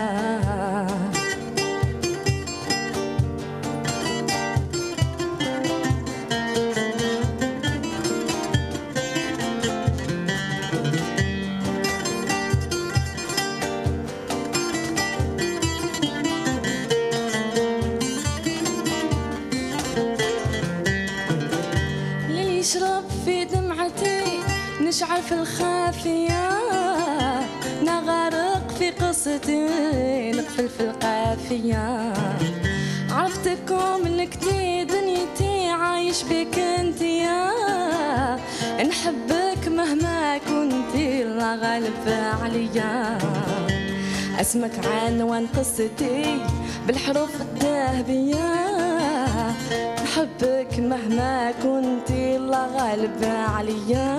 يشرب في دمعتي نشعر في الخافية نغرق في قصتي نقفل في القافية عرفتكم لكتي دنيتي عايش بك انتيا نحبك مهما كنتي الله غالب عليا اسمك عنوان قصتي بالحروف الذهبية نحبك مهما كنتي الله غالب عليا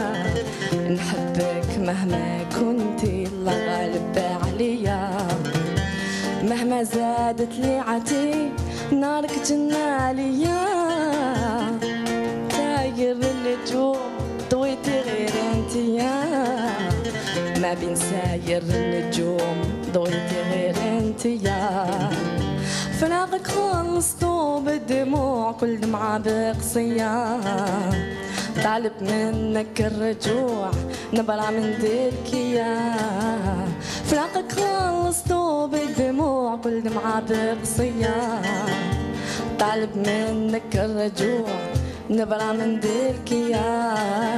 نحبك مهما كنتي الله غالب عليا مهما زادت ليعتي نارك جنة ليا تاير النجوم ضويتي غير انتيا ما بين ساير النجوم ضويتي غير انتيا فراقك خلصتو بالدموع كل دمعة بقصية طالب منك الرجوع نبرع من دلكية فراقك خلصتو بالدموع كل دمعة بقصية طالب منك الرجوع نبرع من دلكية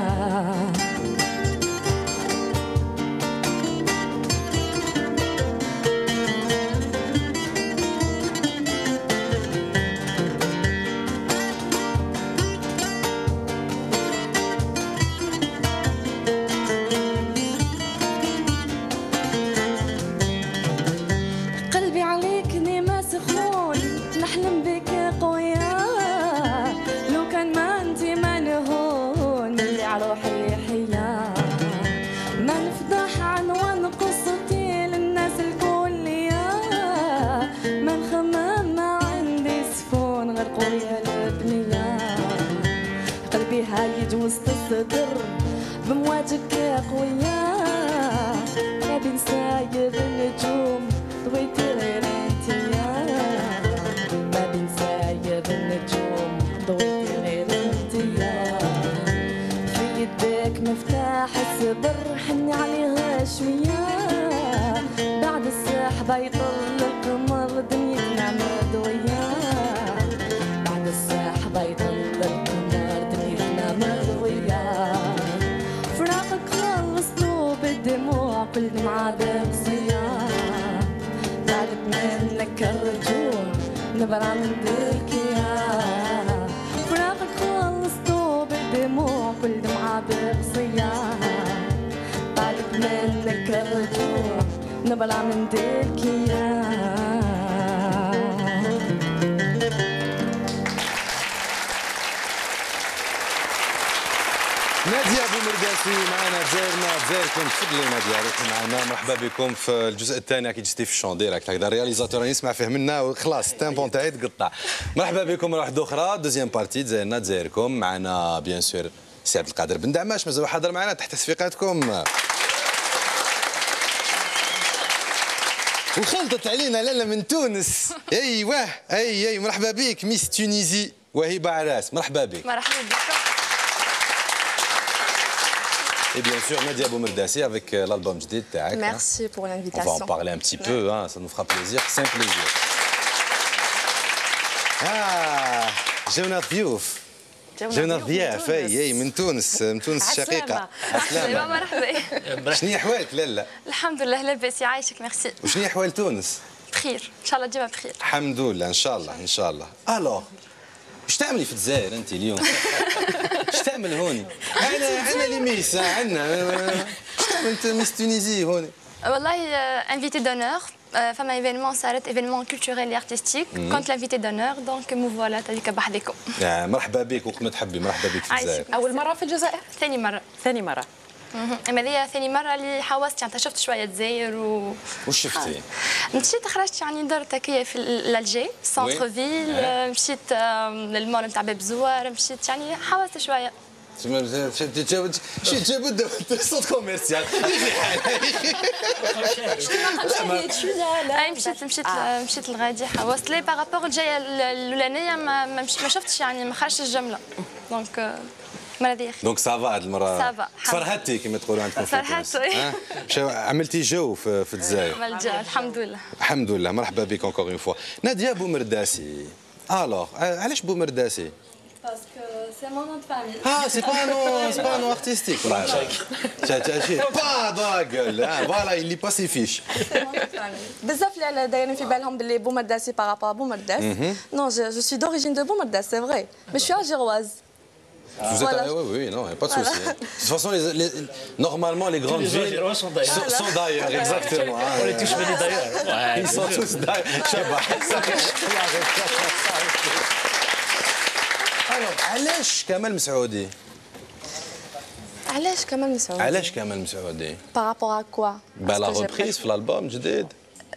نحلم بك قوية لو كان ما انتي ما نهون اللي عروحي حيا ما نفضح عنوان قصتي للناس الكلية ما نخمم ما عندي سفون غير قوية البنية قلبي هايج وسط الصدر بمواجهك قوية ما بين ساير النجوم ضويتي غير انتيا ما بين ساير النجوم ضويتي غير انتيا في يدك مفتاح الصبر حني عليها شوية بعد السحبة يطل القمر دنيتنا مضوية بعد السحبة يطل القمر دنيتنا مضوية فراقك خلصتو بالدموع كل دمعة بقصية طالب منك الرجوع نبرع من دلكية فراقك خلصتو بالدموع كل دمعة بقصية طالب منك الرجوع نبرع من دلكية نادية بومرداسي معنا جزائرنا جزائركم تفضلوا نادية روحي معنا مرحبا بكم في الجزء الثاني اكيد جيتي في الشون ديريكت هكذا الرياليزاتور يسمع فيه منا وخلاص التيمبون تاعي تقطع مرحبا بكم مره واحده اخرى دوزيام بارتي جزائرنا جزائركم معنا بيان سور سي عبد القادر بن دعماش مازال حاضر معنا تحت تصفيقاتكم وخلطت علينا لاله من تونس ايوه اي مرحبا بك ميس تونيزي وهبه عراس مرحبا بك مرحبا بك Et bien sûr, Nadia Boumerdassi avec l'album jadid تاعك. Merci pour l'invitation. On va en parler un petit peu, hein, ça nous fera plaisir, c'est un plaisir. جاونا ضيوف. جاونا ضياف اي من تونس الشقيقة. عسلامة مرحبا. شنو احوالك لالا؟ الحمد لله لاباس يعيشك ميرسي. وشنو احوال تونس؟ بخير، ان شاء الله ديما بخير. الحمد لله ان شاء الله ان شاء الله. الو ايش تعملي في الجزائر انت اليوم؟ ايش تعمل هوني؟ انا اللي ميس عندنا ايش تعمل انت ميس تونيزي هوني؟ والله انفيتي دونور فما ايفينمون صارت ايفينمون كولتوريل اي ارتستيك كنت لانفيتي دونور دونك مو فوالا تلك بحذكم. مرحبا بك وقت ما تحبي مرحبا بك في الجزائر. اول مره في الجزائر؟ ثاني مره. ثاني مره. اما هذه ثاني مره اللي حوست يعني شفت شويه دزاير وش شفتي؟ مشيت خرجت يعني درت هكايا في الالجي سونتر فيل، مشيت للمول نتاع باب زوار، مشيت يعني حوست شويه. شي جابد صوت كوميرسيال مشيت لغادي حوست لي بارابور الجايه الاولانيه ما شفتش يعني ما خرجتش الجمله دونك دونك سافا هذه المره سافا فرحتي كما تقولوا عندكم فرحت عملتي جو في الجزائر الحمد لله الحمد لله. مرحبا بك اونكور اون فوا. ناديه بومرداسي الوغ علاش بومرداسي؟ Parce que c'est mon nom de famille. Ah, c'est pas un nom artistique. Pas dans la gueule. Voilà, il lit pas ses fiches. بزاف اللي دايرين في بالهم باللي بومرداسي بارابا بومرداس. Non, je suis d'origine de Boumerdas, c'est vrai. Mais je suis algéroise. Vous êtes oui, non, il n'y a pas de souci. De toute façon, normalement, les grandes villes sont d'ailleurs, exactement. On est tous venus d'ailleurs. Ils sont tous d'ailleurs. علاش كمال مسعودي؟ علاش كمال مسعودي؟ علاش كمال مسعودي؟ بارابور ا كوا؟ با لا ريبريز في الالبوم جديد؟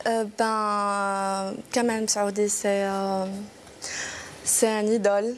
بان كمال مسعودي سي ان ايدول.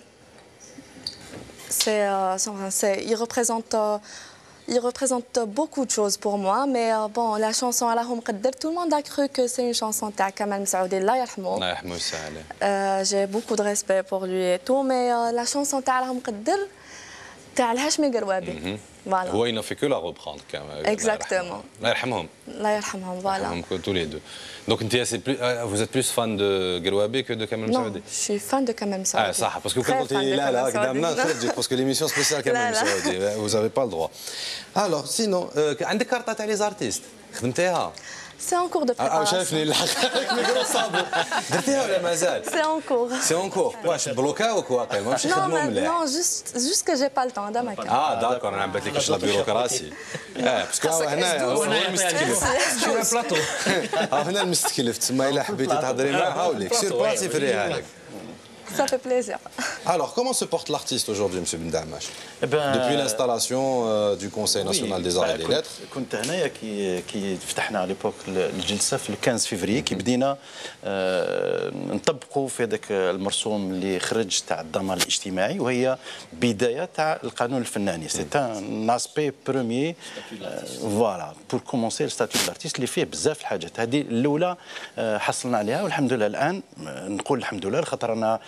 Il représente beaucoup de choses pour moi, mais bon, la chanson Allah Mqadder, tout le monde a cru que c'est une chanson de Kamal Msaoudi, Allah yarhamou. Allah yarhamou, ça allait. J'ai beaucoup de respect pour lui et tout, mais la chanson de Allah Mqadder, تاع الهاشمي قروابي. Voilà. هو il ne fait que la reprendre quand même. Exactement. Allah yarhamhom. Allah yarhamhom, voilà. Tous les deux. Donc vous êtes plus fan de Gurouabi que de Kamal Msaoudi? Non, je suis fan de Kamal Msaoudi. Ah, ça, parce que quand il est là, قدامنا parce que l'émission spéciale Kamal Msaoudi, vous n'avez pas le droit. Alors, sinon, عندك كارطة تاع لي زارتيست خدمتيها؟ C'est en cours de préparation. شايفني الميكرو صابو درتيها ولا مازال؟ C'est en cours. C'est en cours. واش بلوكاوك واقيلا ماشي يخدموا مليح؟ Non, juste que j'ai pas le temps هذا ما كان. داكور انا عبالي كاش لا بيروقراسي. باسكو هنا هو المستكلف. شو بلاطو. هنا المستكلف تسمى الا حبيتي تهضري معاه هاوليك سير بلاصي فريها لك. Ça fait plaisir. Alors, comment se porte l'artiste aujourd'hui, M. Bendamash? Depuis l'installation du Conseil national des arts et des lettres. كنت هنايا كي فتحنا على ليبوك الجلسه في 15 فيفري كي بدينا نطبقوا في هذاك المرسوم اللي خرج تاع الضمان الاجتماعي وهي بدايه تاع القانون الفناني. سي ان اسبي بروميي فوالا بور كومونسي الستاتيو دارتيست اللي فيه بزاف الحاجات. هذه الاولى حصلنا عليها والحمد لله. الان نقول الحمد لله خاطر انا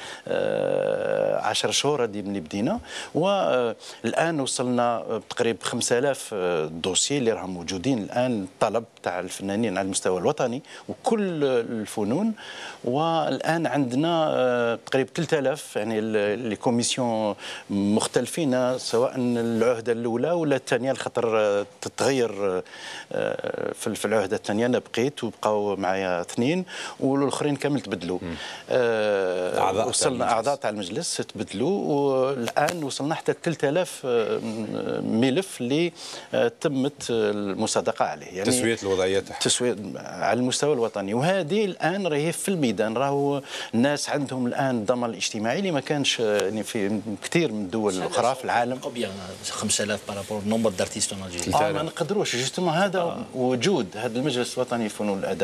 10 شهور هذه ملي بدينا والان وصلنا تقريبا 5000 دوسي اللي راهم موجودين الان الطلب تاع الفنانين على المستوى الوطني وكل الفنون. والان عندنا تقريبا 3000 يعني لي كوميسيون مختلفين سواء العهده الاولى ولا الثانيه خاطر تتغير في العهده الثانيه. انا بقيت وبقاو معايا 2 والاخرين كامل تبدلوا. وصلنا اعضاء تاع المجلس تبدلوا والان وصلنا حتى 3000 ملف اللي تمت المصادقه عليه يعني تسويه الوضعيه تسويه على المستوى الوطني. وهذه الان راهي في الميدان. راهو الناس عندهم الان الضمان الاجتماعي اللي ما كانش يعني في كثير من الدول الاخرى في العالم. 5000 بارابور نومبر دارتيست ما نقدروش جوستومون هذا وجود هذا المجلس الوطني للفنون والادب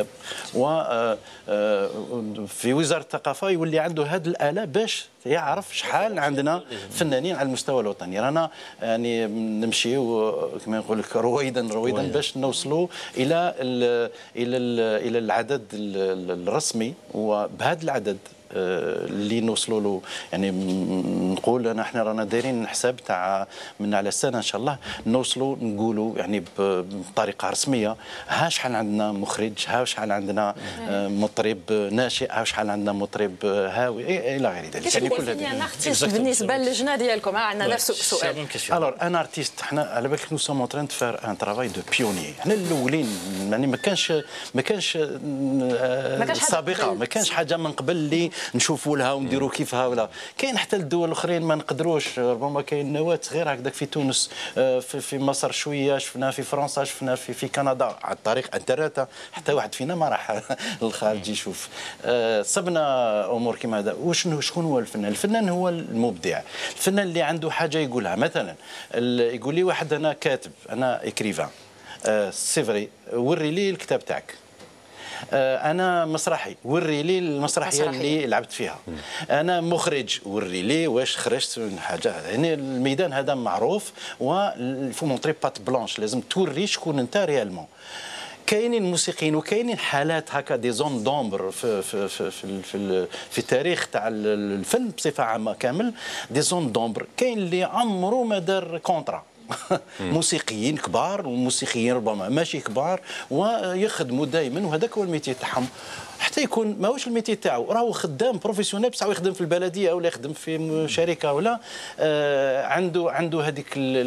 وفي وزاره الثقافه يولي عنده هذه الاله باش يعرف شحال عندنا فنانين على المستوى الوطني. رانا يعني نمشيو كما نقول لك رويدا باش نوصلوا الى الى العدد الرسمي. وبهذا العدد اللي نوصلوا له يعني نقول احنا رانا دايرين حساب تاع من على السنه ان شاء الله نوصلوا نقولوا يعني بطريقه رسميه ها شحال عندنا مخرج، ها شحال عندنا مطرب ناشئ، ها شحال عندنا مطرب هاوي الى غير ذلك. يعني كل هذا بالنسبه للجنه ديالكم عندنا نفس السؤال. الوغ ان ارتيست حنا على بالك نو سوم اون فار ان ترافاي دو بيوني. حنا الاولين يعني ما كانش سابقه، ما كانش حاجه من قبل اللي نشوفوا لها ونديروا كيفها ولا كاين حتى الدول الاخرين ما نقدروش. ربما كاين نواه صغيره هكذاك في تونس في مصر شويه، شفنا في فرنسا، شفنا في كندا على طريق انترنت. حتى واحد فينا ما راح للخارج يشوف. صبنا امور كيما هذا. شكون هو الفنان الفنان هو المبدع، الفنان اللي عنده حاجه يقولها. مثلا يقول لي واحد انا كاتب، انا اكريفان، سي فري، وري لي الكتاب تاعك. انا مسرحي، وري لي المسرحيه اللي لعبت فيها. انا مخرج، وري لي واش خرجت من حاجه. يعني الميدان هذا معروف، والفو مونطري بات بلانش، لازم توري شكون انت ريالمون. كاينين موسيقيين وكاينين حالات هكا دي زون دومبر في التاريخ تاع الفن بصفه عامه كامل، دي زون دومبر. كاين اللي عمره ما دار كونترا موسيقيين كبار وموسيقيين ربما ماشي كبار ويخدموا دائما، وهذاك هو الميتي تاعهم. حتى يكون ماهوش الميتي تاعو، راهو خدام بروفيسيونيل بصح يخدم في البلديه ولا يخدم في شركه ولا عنده هذيك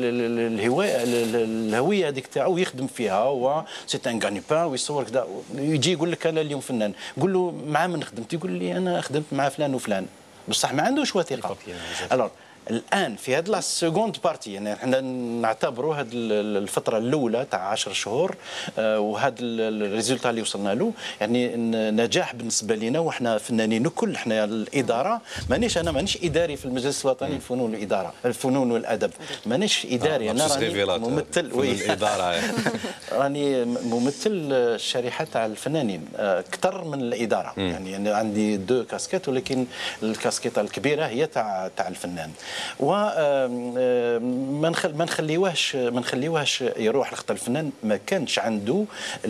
الهويه هذيك تاعو يخدم فيها، و سي ان غاني بان ويصور كذا. يجي يقول لك انا اليوم فنان، قول له مع من خدمت؟ يقول لي انا خدمت مع فلان وفلان، بصح ما عندوش وثيقه. الوغ الان في هذه لا سكوند بارتي، يعني احنا نعتبروا هذه الفتره الاولى تاع 10 شهور وهذا الريزولتا اللي وصلنا له يعني نجاح بالنسبه لنا، وحنا فنانين الكل. احنا الاداره انا مانيش اداري في المجلس الوطني للفنون والاداره، الفنون والادب، مانيش اداري، انا راني ممثل الاداره راني ممثل الشريحه تاع الفنانين اكثر من الاداره. يعني انا عندي دو كاسكيت، ولكن الكاسكيطه الكبيره هي تاع الفنان. وما نخليوهش يروح لخط الفنان. ما كانش عنده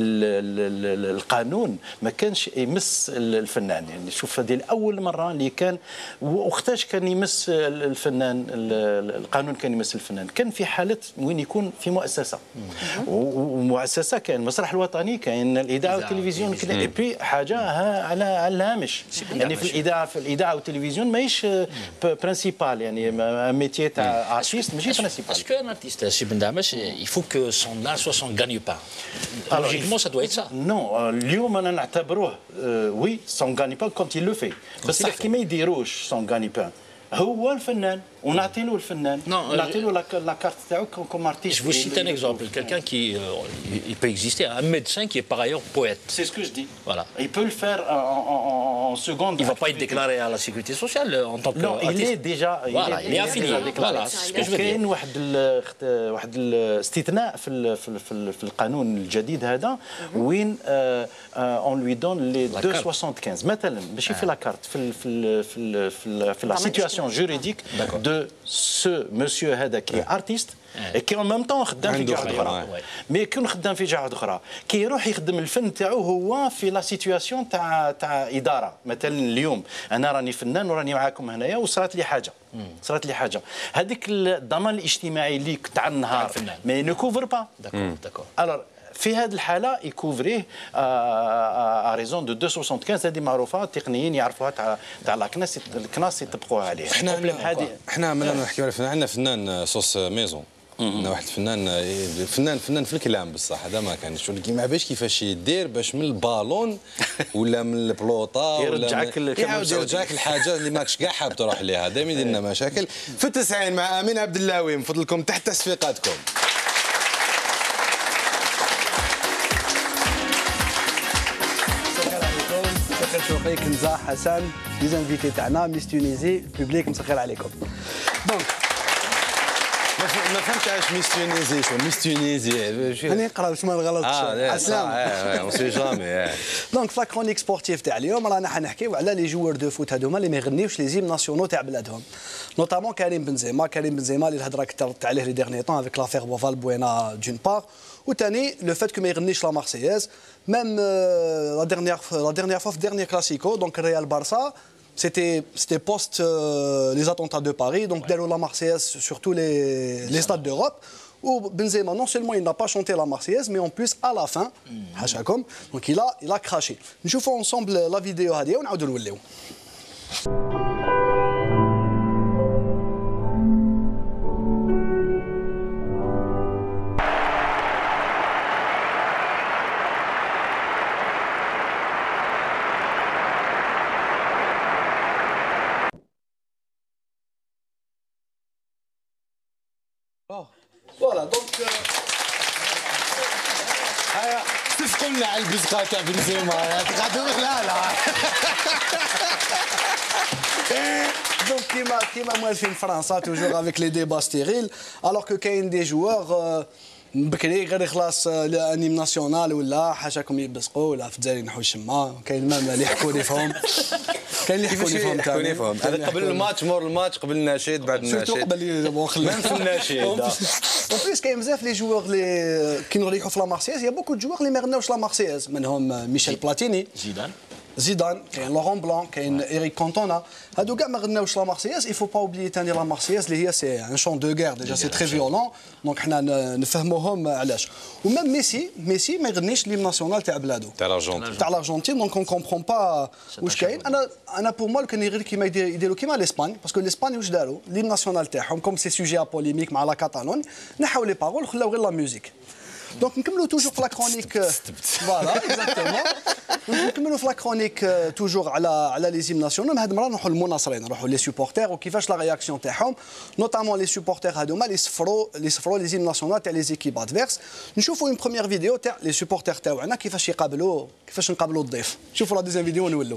القانون، ما كانش يمس الفنان. يعني شوف هذه الاول مره اللي كان، وقتاش كان يمس الفنان القانون، كان يمس الفنان كان في حاله وين يكون في مؤسسه، ومؤسسه كان المسرح الوطني، كاين الاذاعه والتلفزيون كذا، اي بي حاجه على الهامش. يعني في الاذاعه والتلفزيون ماهيش برينسيبال، يعني un métier d'artiste, mais c'est principal. Est-ce qu'un artiste, Sib Ndamesh, il faut que son art soit son gagne-pain? Logiquement, ça doit être ça. Non, اليوم أنا نعتبروه oui, son gagne-pain quand il le fait. بس كي ما يديروش son gagne-pain هو الفنان، ونعطي له الفنان، نعطي له لا كارت تاعو كوم ارتيست. Je vous cite un exemple, quelqu'un qui il peut exister, un médecin qui est par ailleurs poète. C'est ce que je dis. Voilà. Il peut le faire en seconde. Il ne va pas être déclaré à la sécurité sociale en tant que. Non, il est déjà. Voilà, il est affilié. Voilà, c'est ce que je veux dire. كاين واحد الاستثناء في القانون الجديد هذا، وين on lui donne les 2,75 مثلا ماشي في لا كارت، في la situation juridique de ce monsieur هذا كي ارتيست كي en même temps خدام في جهه اخرى. مي يكون خدام في جهه اخرى، كي يروح يخدم الفن تاعو هو في لا سيتوياسيون تاع اداره. مثلا اليوم انا راني فنان وراني معاكم هنايا وصارت لي حاجه، هذيك الضمان الاجتماعي اللي تاع النهار مي نكوفر با. داكور. الوغ في هذه الحاله يكوفريه ريزون دو 275. هذه معروفه، التقنيين يعرفوها تاع الكناس يطبقوها عليه. احنا ملي نحكيو على الفنان، عندنا فنان صوص ميزون، عندنا واحد فنان في الكلام بصح هذا ما كانش، ولكن ما باش كيفاش يدير باش من البالون ولا من البلوطه ولا يرجعك الحاجه اللي ماكش كاع حاب تروح ليها، دائما يدير لنا مشاكل. في التسعين مع امين عبد اللاوي، من فضلكم تحت تصفيقاتكم. شوقي كنزه حسن لي انفيتي تاعنا ميس تونيزي، البوبليك مسخر عليكم. دونك ما فهمتش علاش ميس تونيزي، شو ميس تونيزي هاني نقرا واش ما نغلطش. السلام اون سي جامي. دونك في لا كرونيك سبورتيف تاع اليوم رانا حنحكيو على لي جوار دو فوت هذوما اللي ما يغنيوش لي زيم ناسيونو تاع بلادهم، نوتامون كريم بنزيما اللي الهضره كثرت عليه لي ديرني طون افيك لافير بوفال بوينا دون بار، وثاني لو فات كو ما يغنيش لا مارسياز. ميم لا ديرنيير فوا في ديرنيير كلاسيكو دونك ريال بارسا c'était post les attentats de Paris, donc derrière la Marseillaise sur tous les stades d'Europe, où Benzema non seulement il n'a pas chanté la Marseillaise, mais en plus à la fin, donc il a craché. Nous faisons ensemble la vidéo هذه ونعاودوا نوليو. Voilà, donc صفقوا لنا على البزقه تاع بنزيما، تقعدوا لا دونك كيما موالفين فرنسا توجور افيك لي ديبا ستيريل الوغ كو كاين دي جوار بكري غير يخلص لانيم ناسيونال ولا حاجاكم يبصقوا ولا في الجزائر ينحوا الشمه كاين مام اللي يحكوا لي فيهم كاين اللي يحكوا لي فيهم هذا قبل الماتش مور الماتش قبل النشيد بعد النشيد سورتو قبل ميم في النشيد اون بليس كاين بزاف لي جوار اللي كي نريحوا في لا مارسياز يا بوكو جوار اللي ما غناوش لا مارسياز منهم ميشيل بلاتيني زيدان كاين لورون بلان كاين إيريك كونتونا هادو كاع ما غناوش لا مارسياز il faut pas oublier ثاني لا مارسياز اللي هي سي ان شون دو غير ديجا سي تري فيولون دونك حنا نفهموهم علاش ومام ميسي ما يغنيش ليم ناسيونال تاع بلادو تاع الارجنتين دونك اون كومبرون با واش كاين انا بور موا كان غير كيما يديروا كيما الاسبان باسكو الاسبان واش داروا ليم ناسيونال تاعهم كوم سي سوجي بوليميك مع لا كاتالون نحاو لي بارول خلاو غير لا ميوزيك دونك نكملوا توجور في لا كرونيك فوالا اكزاكتومون نكملوا في لا كرونيك توجور على لي زيم ناسيونال هاد المره نروحوا للمناصرين نروحوا لي سوبورتير وكيفاش لا رياكسيون تاعهم نوتامون لي سوبورتير هادوما اللي صفروا لي زيم ناسيونال تاع لي زيكيب ادفيرس نشوفوا اون بروميير فيديو تاع لي سوبورتير تاعنا كيفاش نقابلوا الضيف شوفوا لا دوزيام فيديو ونولوا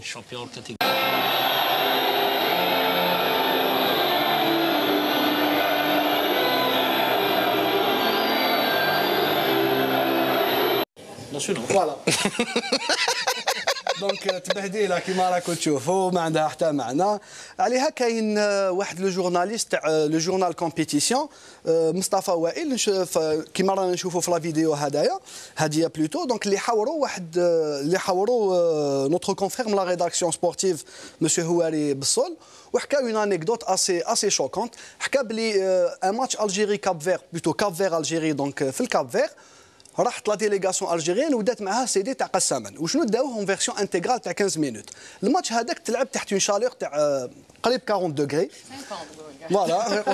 فوالا دونك تبهديله كيما راكم تشوفوا ما عندها حتى معنى عليها كاين واحد لو جورناليست تاع لو جورنال كومبيتيسيون مصطفى وائل كيما رانا نشوفوا في لا فيديو هاديه بلوتو دونك اللي حاوروا نوتر كونفرير من لا ريداكسيون سبورتيف مسيو هواري بالصول وحكى اون انيكدوت اسي شوكونت حكى بلي ان ماتش الجيري كاب فير بلوتو كاب فير الجيري دونك في الكاب فير راحت لا ديليغاسيون الجيريان ودات معها سي دي تاع قسامان وشنو داوه اون فيرسيون انتيغرال تاع 15 مينوت الماتش هذاك تلعب تحت اون شالور تاع قريب 40 دوغري فوالا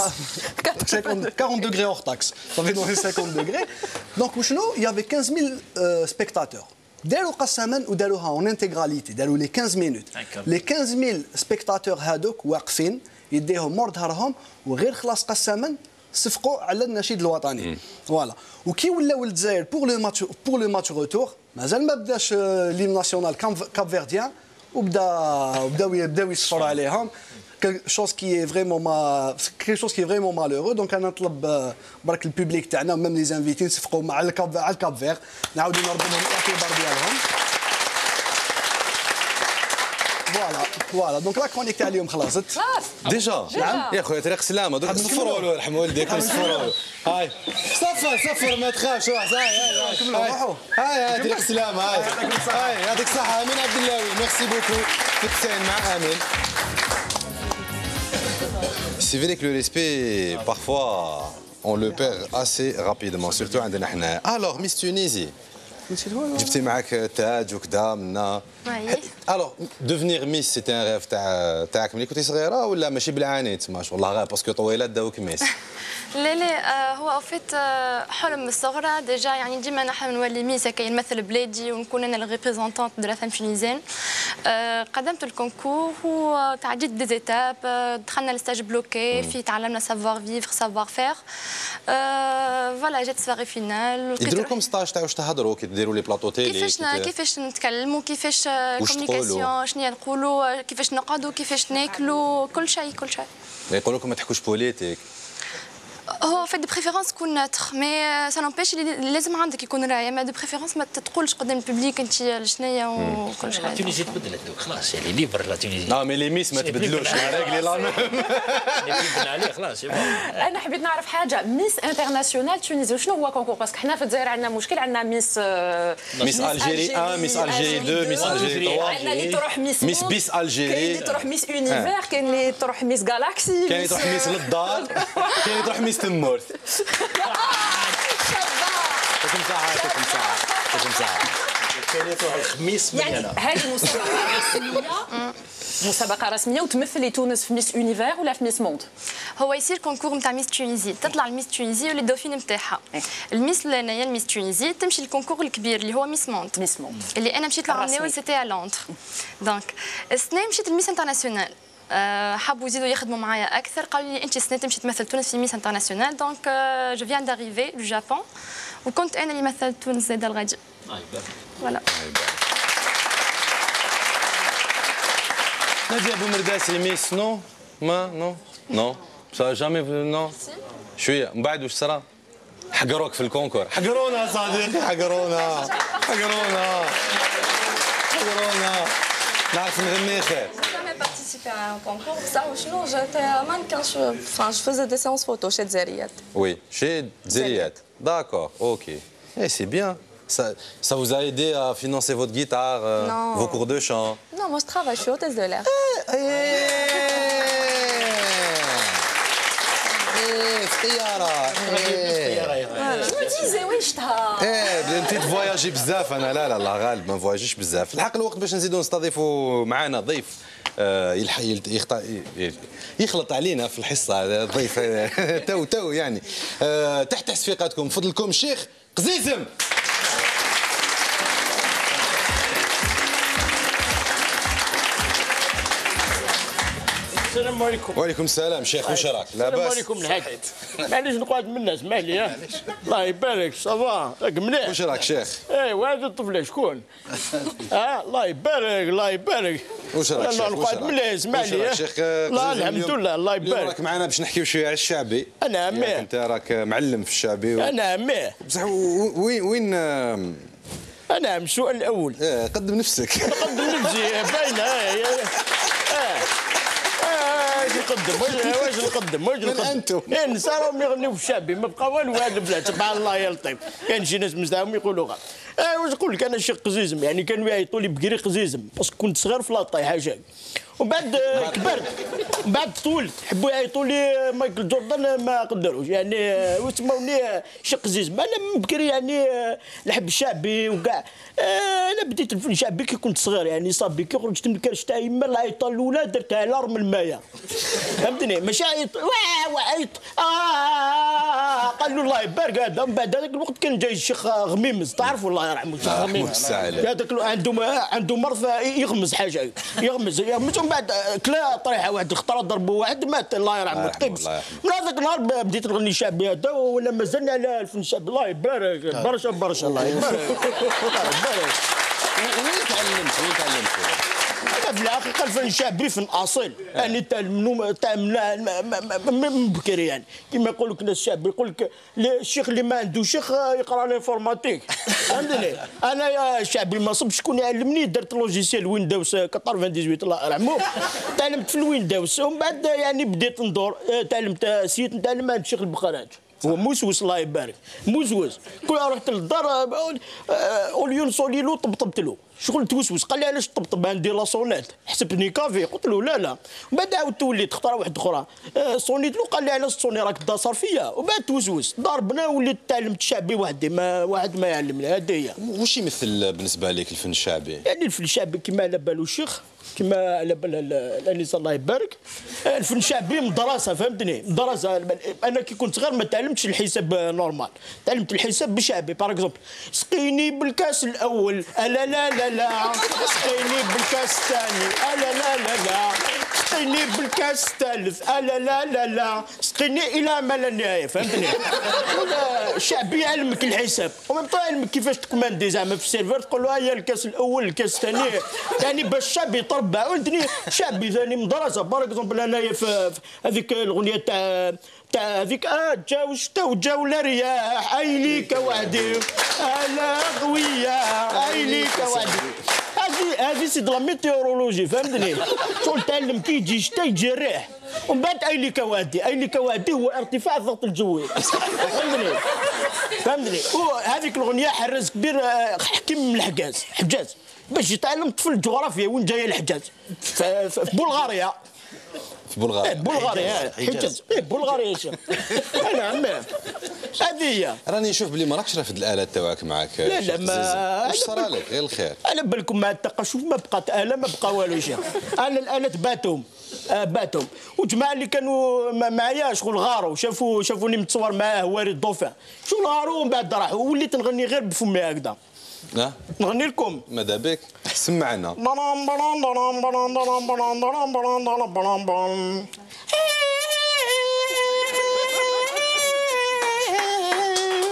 40 دوغري اور تاكس صافي دون 50 دوغري دونك وشنو يافي 15000 سبيكتاتور داروا قسامان وداروها اون انتيغراليتي داروا لي 15 مينوت لي 15000 سبيكتاتور هذوك واقفين يديهم مور ظهرهم وغير خلاص قسامان صفقوا على النشيد الوطني فوالا وكي ولاو الجزائر بور لو ماتش روتور مازال ما بداش ليم ناسيونال كاب فيرديان وبداو يصفروا عليهم chose qui est vraiment quelque chose qui est vraiment malheureux donc انا نطلب برك البوبليك تاعنا ومام لي زانفيتي نصفقوا مع الكاب فير نعاودوا نردوا لهم الاعتبار ديالهم فوالا دونك لا كرونيك تاع اليوم خلصت ديجا يا خويا طريق سلامه دوك نصفروا له رحم والديك نصفروا له هاي صفر ما تخافش هاي كملوا روحوا هاي طريق سلامه هاي يعطيك الصحه امين عبد اللاوي ميرسي بوكو في التسعين مع امين C'est vrai que le respect, parfois, on le perd assez rapidement, surtout عندنا حنا. Alors, Miss Tunisie, جبتي معك تاج وكذا منا. Alors, devenir Miss, c'était un rêve تاعك ملي كنتي صغيرة ولا ماشي بالعانيت ما شاء الله غير باسكو طويلات داوك ميس؟ لا هو اوفيت حلم من الصغرى ديجا يعني ديما نحلم نولي ميس هكا نمثل بلادي ونكون انا الريبريزونتونت دو لا فام تونيزيان قدمت الكونكور وتعديت دي زيتاب دخلنا لستاج بلوكي فيه تعلمنا سافوار فيفر سافوار فير فوالا جات سواري فينال يديروا لكم ستاج تاع واش تهضروا كي تديروا لي بلاطو تيلي كيفاش نتكلموا كيفاش كومونيكاسيون شنو نقولوا كيفاش نقعدوا كيفاش ناكلوا كل شيء يقولوا لكم ما تحكوش بوليتيك هو في دو بريفيرونس تكون ناتر مي سا نومبيش لازم عندك يكون رايه ما دو بريفيرونس ما تقولش قدام البوبليك انت شنايا وكل شيء. تونيزي تبدلت خلاص يعني ليبر لا تونيزي. لا مي لي ميس ما تبدلوش راجلي لا ميم. عليه خلاص. انا حبيت نعرف حاجه ميس انترناسيونال تونيزي شنو هو كونكور باسكو حنا في الجزائر عندنا مشكل عندنا ميس الجيري 1 ميس الجيري 2 ميس الجيري 3 عندنا اللي تروح ميس بيس الجيري كاين اللي تروح ميس يونيفير كاين اللي تروح ميس جالاكسي كاين اللي تروح ميس للدار كاين اللي تروح ميس تمورث. كاين يروح الخميس يعني هذه مسابقة رسمية وتمثلي تونس في ميس يونيفير ولا في ميس موند؟ هو يصير كونكور نتاع ميس تونيزي تطلع الميس تونيزي واللي دوفين نتاعها الميس اللي الميس تونيزي تمشي الكونكور الكبير اللي هو ميس موند اللي انا مشيت لعندنا سيتي على لندن دونك السنه مشيت الميس انترناسيونال حبوا يزيدوا يخدموا معايا اكثر قالوا لي انت السنه تمشي تمثل تونس في ميس انترناسيونال دونك جو فيان داريفي دو جابون وكنت انا اللي مثلت تونس زاده الغادي فوالا Nadia Boumerdassi, Miss, non? Non? Non? Ça jamais, non? شوية من بعد وش صرا؟ حقروك في الكونكور، حقرونا صديقي، حقرونا نعرف نغني خير. J'ai participé à un concours, ça ou sinon j'étais mannequin, je faisais des séances photos chez Zeriat. Oui, chez Zeriat. D'accord, ok. Eh, c'est bien. Ça vous a aidé à financer votre guitare, vos cours de chant? Non, moi je travaille, je suis hôtesse de l'air. Je me disais oui شتها. انت تفواياجي بزاف، انا لا الله غالب ما نفواياجيش بزاف. الحق الوقت باش نزيدوا نستضيفوا معنا ضيف يخلط علينا في الحصه، هذا الضيف تو يعني تحت تصفيقاتكم فضلكم الشيخ قزيزم. السلام عليكم. وعليكم السلام شيخ، واش راك؟ لاباس؟ السلام عليكم الحاج. معليش نقعد من الناس، اسمح لي. الله يبارك، صافا راك مليح. واش راك شيخ؟ ايوا هذا الطفل شكون؟ الله يبارك الله يبارك. واش راك شيخ؟ نقعد مليح، اسمح لي. واش راك شيخ؟ الله الحمد لله الله يبارك. راك معنا باش نحكيو شويه على الشعبي. انا عميه. انت راك معلم في الشعبي. انا عميه. بصح وين انا عم السؤال الاول. قدم نفسك. نقدم نفسي باينه. واش نقدم من انتم؟ النساء راهم يغنيو في الشعبي، ما بقى والو هذا البلاد، سبحان الله يا لطيف. كاين شي ناس مزدهم يقولوا غير واش نقول لك، انا الشيخ قزيزم يعني كانوا يعيطوا لي بكري قزيزم باسكو كنت صغير في لاطاي حاجه. ومن بعد كبرت، من بعد طولت، حبوا يعيطوا لي مايكل جوردن ما قدروش يعني وسموني الشيخ قزيزم. انا من بكري يعني نحب الشعبي وكاع. انا بديت الفن الشعبي كي كنت صغير يعني صافي، كي خرجت من الكرش تاع يما العيطه الاولى درتها على رمل المايه، فهمتني؟ ماشي عيط عيط قال له الله يبارك هذا. من بعد هذاك الوقت كان جاي الشيخ غميمز، تعرفوا الله يرحمه الشيخ غميمز، هذاك عنده مرض يغمز حاجه، يغمز ومن بعد كلا طريحه واحد خطره ضربوا واحد مات الله يرحمه تقبس. من هذاك النهار بديت نغني شعبي هذا، ولا مازلنا على الفن الشعبي. الله يبارك برشا الله يبارك. وين تعلمت؟ أنا في الحقيقة الفن الشعبي فن أصيل، يعني من بكري يعني كما يقول لك الناس الشعبي، يقول لك الشيخ اللي ما عنده شيخ يقرا الانفورماتيك، فهمتني؟ أنا يا الشعبي ما صبش شكون يعلمني، درت لوجيسيال ويندوز 98 الله يرحمه، تعلمت في الويندوز، ومن بعد يعني بديت ندور، تعلمت سيت نتعلم عند الشيخ البخراج، هو موسوس الله يبارك، موسوس. كل رحت للدار اوليون صوليلو طبطبت له، شغل توسوس، قال لي علاش طبطب عندي لا سونيت، حسبني كافي، قلت له لا. من بعد عاودت وليت اختار واحد اخرى صونيت له، قال لي علاش صوني راك داصر فيا، ومن بعد توسوس ضربنا وليت تعلمت الشعبي وحدي، واحد ما يعلمني. هذه هي. واش يمثل بالنسبه لك الفن الشعبي؟ يعني الفن الشعبي كما على بالو الشيخ، كما على بال الانيس الله يبارك، الفن الشعبي مدرسه، فهمتني؟ مدرسه. انا كي كنت صغير ما تعلمتش الحساب نورمال، تعلمت الحساب بالشعبي. باغ اكزومبل سقيني بالكاس الاول الا لا، سقيني بالكاس الثاني الا لا، سقيني بالكاس الثالث الا لا، سقيني الى ما لا نهايه، فهمتني؟ الشعبي يعلمك الحساب، ومن طون يعلمك كيفاش تكوماندي زعما في السيرفر، تقول له هيا الكاس الاول الكاس الثاني، يعني باش الشعب يتربى. فهمتني؟ شعبي ثاني مدرسه. باغ اكزومبل انايا في هذيك الاغنيه تاع هذيك جاو لا رياح ايليك وحدي انا قويه ايليك وحدي. هذه سي دو لا ميتيورولوجي، فهمتني؟ شغل تعلم كي يجي الشتا يجي الريح، ومن بعد ايليك وادي هو ارتفاع الضغط الجوي، فهمتني؟ وهذيك الاغنيه حراز كبير حكيم من الحجاز باش يتعلم طفل الجغرافيا وين جايه الحجاز في بلغاريا. في بلغاريا؟ بلغاريا حجاز، بلغاريا يا شيخ. انا عماه هذه هي. راني نشوف بلي ما راكش رافد الالات تاعك معاك. لا ما واش صرا لك؟ غير الخير. على بالكم مع الدقه، شوف ما بقات اله، ما بقى والو يا شيخ. انا الالات باتهم وجماعه اللي كانوا معايا شغل غاروا، شافوني متصور معاه وارد الدوفان، شغل غاروا ومن بعد راحوا، وليت نغني غير بفمي هكذا. نغني لكم ماذا بك؟ سمعنا.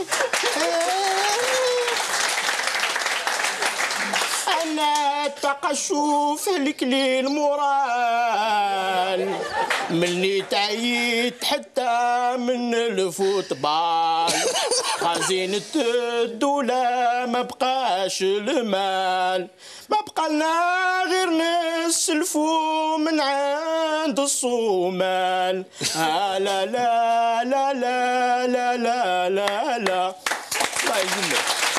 أنا شوف لك لي المورال ملي تعيت حتى من الفوتبال خزينة الدولة ما بقاش المال ما بقى لنا غير نسلفو من عند الصومال لا لا لا لا لا لا لا لا الله يجزيك.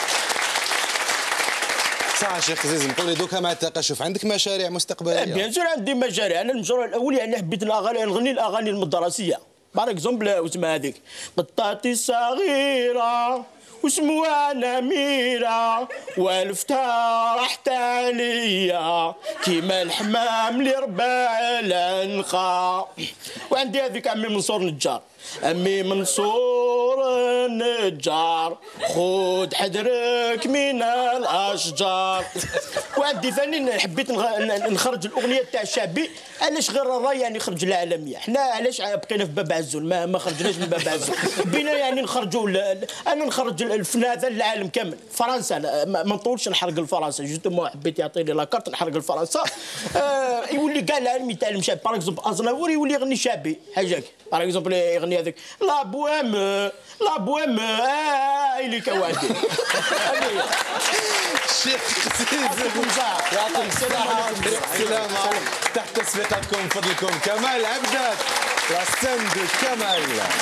صح شيخ زيزم قولي دوكا مع التقشف عندك مشاريع مستقبليه؟ بيان سور عندي مشاريع. انا المشروع الاول يعني حبيت الاغاني نغني الاغاني المدرسيه بار اكزومبل واسمها هذيك قطاتي الصغيره واسمها نميرة والفتها راحت عليا كيما الحمام اللي ربع العنقة. وعندي هذيك عمي منصور نجار عمي منصور النجار خود حذرك من الاشجار. وعندي ثاني حبيت نخرج الاغنيه تاع الشعبي علاش غير الراي يعني خرج العالميه. حنا علاش بقينا في باب عزول ما خرجناش من باب عزول بينا يعني نخرجوا انا نخرج الفن هذا للعالم كامل. فرنسا ما نطولش نحرق الفرنسا جوستومون حبيت يعطيني لاكارت نحرق الفرنسا يولي كاع العالم يتعلم شعبي. باغ اكزومبل ازنافور يولي يغني شعبي حاجه باغ اكزومبل يغني هذاك لا بوام لا بوام اللي كوادي. الشيخ يعطيكم الصحة والسلامة تحت تصفيقاتكم من فضلكم كمال عبدك لا ستاند كمال.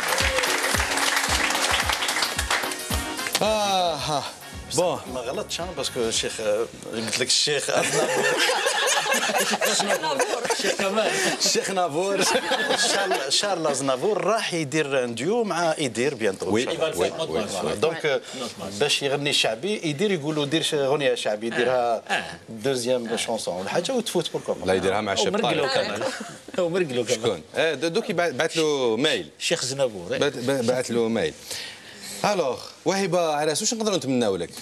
بون ما غلطتش انا باسكو الشيخ قلت لك الشيخ الشيخ كمال الشيخ نافور شارل ازنافور راح يدير انديو مع ايدير بيانتو. وي دونك باش يغني الشعبي يدير يقولوا دير اغنيه شعبي يديرها دوزيام شونسون ولا حاجه وتفوت بوركم لا يديرها مع الشيخ مرقلو كمال ومرقلو كمال شكون دوكي بعث له ميل الشيخ زنافور بعث له ميل. الوغ وهبه عراس واش نقدروا نتمناو لك؟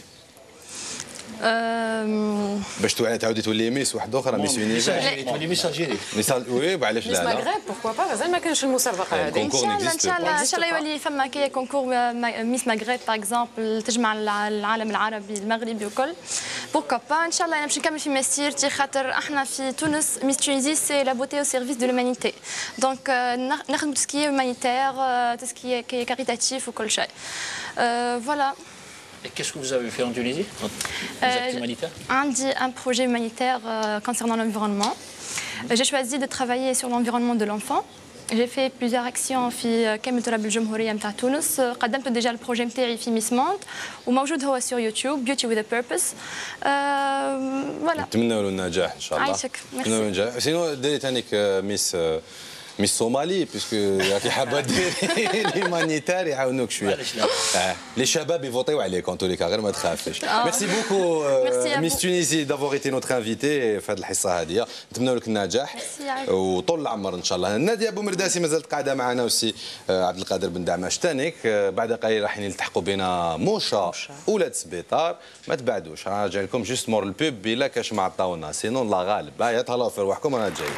باش تعاودي تولي ميس واحده اخرى ميس يونيفرس تولي ميس الجيري وي علاش لا؟ ميس مغرب بوركوا با مازال ما كانش المسابقه هذه. ان شاء الله يولي فما كي كونكور ميس مغرب باغ اكزومبل تجمع العالم العربي المغربي وكل بوركوا با. ان شاء الله انا باش نكمل في مسيرتي خاطر احنا في تونس ميس تونيزي سي لا بوتي او سيرفيس دو لومانيتي دونك نخدم تسكي هومانيتير تسكي كاريتاتيف وكل شيء فوالا. Et qu'est-ce que vous avez fait en Tunisie? Des actes humanitaires? Un projet humanitaire concernant l'environnement. J'ai choisi de travailler sur l'environnement de l'enfant. J'ai fait plusieurs actions في كامل تراب الجمهورية متاع تونس. قدمت ديجا البروجي نتاعي في ميس موند وموجود هو سور يوتيوب بيوتي وذ بيربز. فوالا نتمنى له النجاح ان شاء الله. عايشك نتمنى له النجاح. سينو ديري ثانيك ميس صومالي بيسكو راكي حابه ديري ليمانيتير يعاونوك شويه. لي شباب يفوتيو عليك ان توليكا غير ما تخافش. ميرسي بوكو ميس تونيزي دافور ايتي نوتر انفيتي في هذه الحصه هذه. نتمنى لك النجاح وطول العمر ان شاء الله. ناديه بومرداسي مازالت قاعده معنا وسي عبد القادر بن دعماش تانيك. بعد قليل راح يلتحقوا بنا موشا ولاد سبيطار. ما تبعدوش رانا راجعين لكم جوست مور البيب بلا كاش ما عطاونا سينون لا غالب. هيا تهلاو في رواحكم رانا جايين.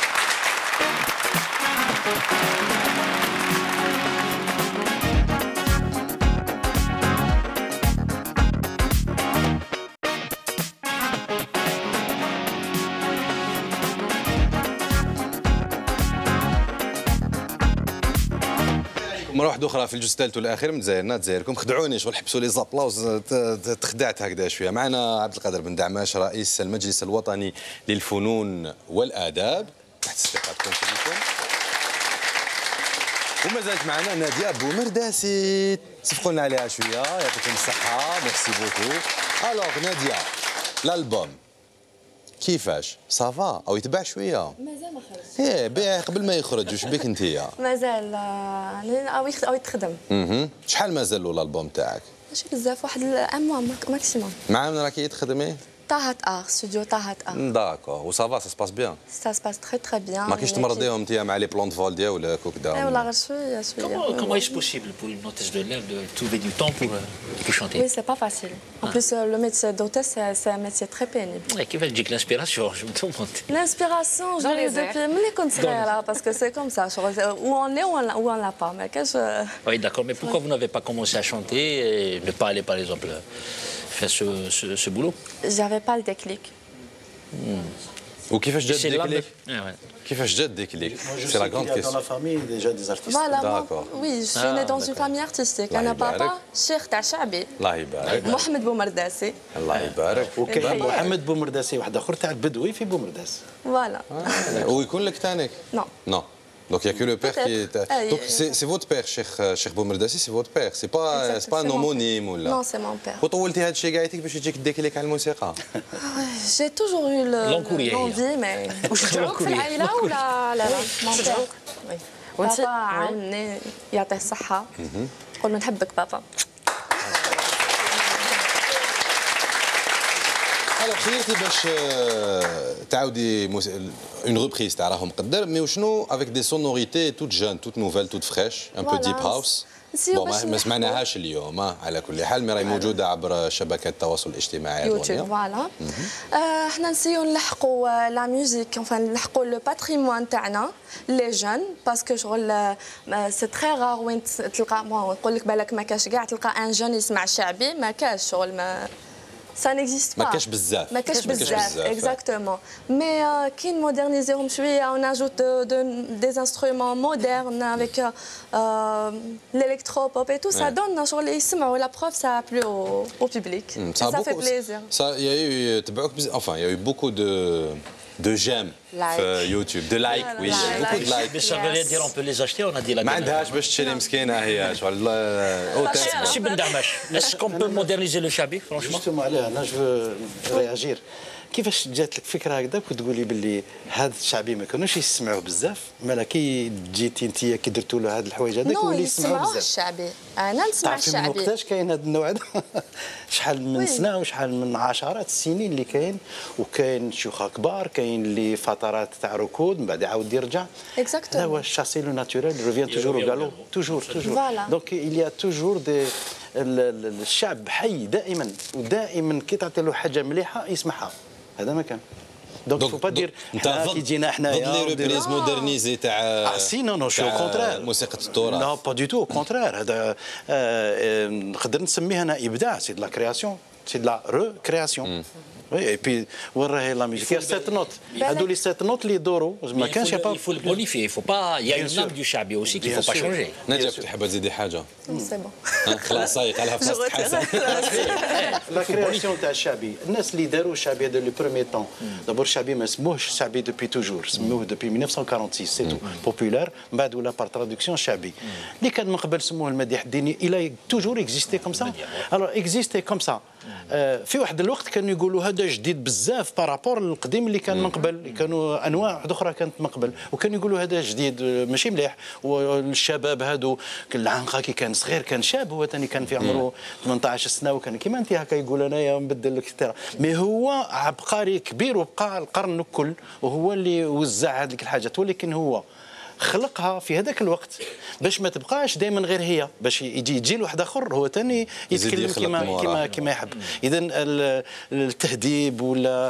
مرة واحدة أخرى في الجزء الثالث والأخير من جزائرنا جزائركم. خدعوني شغل حبسوا لي زابلاوز تخدعت هكذا شوية. معنا عبد القادر بن دعماش رئيس المجلس الوطني للفنون والآداب تحت استقبالكم كلكم. وما زالت معنا نادية بومرداسي صفقوا لنا عليها شوية يعطيكم الصحة ميرسي بوكو. ألوغ نادية الألبوم كيفاش صافا او يتباع شويه؟ مازال ما خرجش. ايه بيع قبل ما يخرج. واش بيك انتيا؟ مازال او يتخدم. شحال مازال له الالبوم تاعك؟ ماشي بزاف واحد ان موا ماكسيموم. مع من راكي تخدمي؟ طاهت ستوديو طاهت داكور وصافا سا سباس بيان. سا سباس تري تري بيان. ما كاينش تمرضيهم انت مع لي بلون فول ديالك وكذا؟ اي والله غير شويه شويه. Comment est-ce possible pour une hôtesse de l'air de trouver du temps pour chanter? Oui, c'est pas facile. En plus, le métier d'hôtesse, c'est un métier très pénible. Qui va dire l'inspiration? Je me demande. L'inspiration, je l'ai depuis les concerts là, parce que c'est comme ça. Où on est, où on l'a pas. Mais qu'est-ce? Oui, d'accord. Mais pourquoi vous n'avez pas commencé à chanter et ne pas aller, par exemple, faire ce boulot? J'avais pas le déclic. وكيفاش جات ديكليك؟ كيفاش جات ديكليك؟ سي لا غراند كيسيون. Dans la famille déjà des artistes. Voilà, D'accord. oui, je suis née dans une famille artistique. الله أنا يبارك. بابا شيخ تاع شعبي الله يبارك. محمد بومرداسي. الله يبارك. وكاين محمد بومرداسي واحد اخر تاع البدوي في بومرداس. Voilà. ويكون لك تانيك؟ Non. Non. Donc il n'y a que le père qui est. Peut-être. Donc c'est votre père, Cheikh Boumerdassi, c'est votre père. C'est pas un homonyme ou là. Non, c'est mon père. وطولتي هذا الشيء قاعدتك باش يجيك الديكليك على الموسيقى. J'ai toujours eu l'envie, mais وشجعوك في العائلة ولا لا؟ mon père. بابا عاوني يعطيه الصحة. نقول له نحبك بابا. Alors خيرتي باش تعاودي une reprise تاع راهم قدر مي وشنو avec des sonorités toutes jeunes, toutes nouvelles, toutes fraîches, un peu deep house. ما سمعناهاش اليوم على كل حال مي راهي موجودة عبر شبكات التواصل الاجتماعي. يوتيوب فوالا. احنا نسيو نلحقوا لا ميوزيك enfin نلحقوا لو باتريمون تاعنا لي جون باسكو شغل سي تري رار وين تلقى نقول لك بالك ما كاش كاع تلقى ان جون يسمع شعبي ما كاش شغل ما ça n'existe pas. ما كاش بزاف. ما كاش بزاف exactement. Mais كي نمودرنيزيهم شويه on ajoute des instruments modernes avec l'électropop et tout ça donne شغل يسمعوا la preuve ça a plu au public. Ça fait plaisir. Ça il y a eu تبعوك enfin il y a eu beaucoup de j'aime sur YouTube, de like, oui, beaucoup de like. Mais ça veut rien dire, on peut les acheter, on a dit la ما عندهاش باش تشري مسكينه هي شغل Si Ben Damash, est-ce qu'on peut moderniser le chabi, franchement? Justement, allez, là je veux réagir. كيفاش جات لك فكره هكذاك وتقولي باللي هذا الشعبي ما كانوش يسمعوه بزاف مالا كي جيتي انت كي درتوا له هذا الحوايج هذاك ولي يسمعوه بزاف؟ الشعبي انا نسمع الشعبي. تعرفي من وقتاش كاين هذا النوع هذا؟ شحال من سنه وشحال من عشرات السنين اللي كاين وكاين شيوخ كبار كاين اللي فترات تاع ركود من بعد يعاود يرجع. هذا هو الشاسي لو ناتوريل ريفيان توجور او غالو توجور دونك il y a toujours des الشعب حي دائما ودائما كي تعطي له حاجه مليحه يسمعها. هذا ما كان دونك فو با دير كي جينا حنايا ضد لي ريبريز مودرنيزي تاع سي نو شو كونترير موسيقى التراث. لا با دي تو كونترير هذا نقدر نسميه انا ابداع سي دو لا كرياسيون سي دو لا رو كرياسيون. Oui, et puis, وين راهي لا ميوزيك؟ il y a 7 notes. هادو لي 7 notes اللي يدوروا ما كانش با. Il faut le bonifier, il faut pas. Il y a une langue du chabi aussi qu'il faut pas changer. نجا كنت حابه تزيدي حاجه؟ سي بون. خلاص صايق على بلاصه حسن. لا كرياسيون تاع الشعبي الناس اللي داروا الشعبي هذا لو بروميي طون دابور الشعبي ما سموهش الشعبي دوبي توجور سموه دوبي 1946 سي تو بوبولار من بعد ولا بار تراديكسيون شعبي اللي كان من قبل سموه المديح الديني الى توجور اكزيستي كوم سا. الوغ اكزيستي كوم سا في واحد الوقت كانوا يقولوا هذا جديد بزاف بارابور للقديم اللي كان من قبل كانوا انواع اخرى كانت من قبل وكانوا يقولوا هذا جديد ماشي مليح. والشباب هادو العنقه كي كان صغير كان شاب هو ثاني كان في عمره 18 سنه وكان كيما انت هكا يقول انايا نبدل لك مي هو عبقري كبير وبقى القرن الكل وهو اللي وزع هذيك الحاجات ولكن هو خلقها في هذاك الوقت باش ما تبقاش دائما غير هي باش يجي واحد اخر هو ثاني يتكلم كما يحب. اذا التهذيب ولا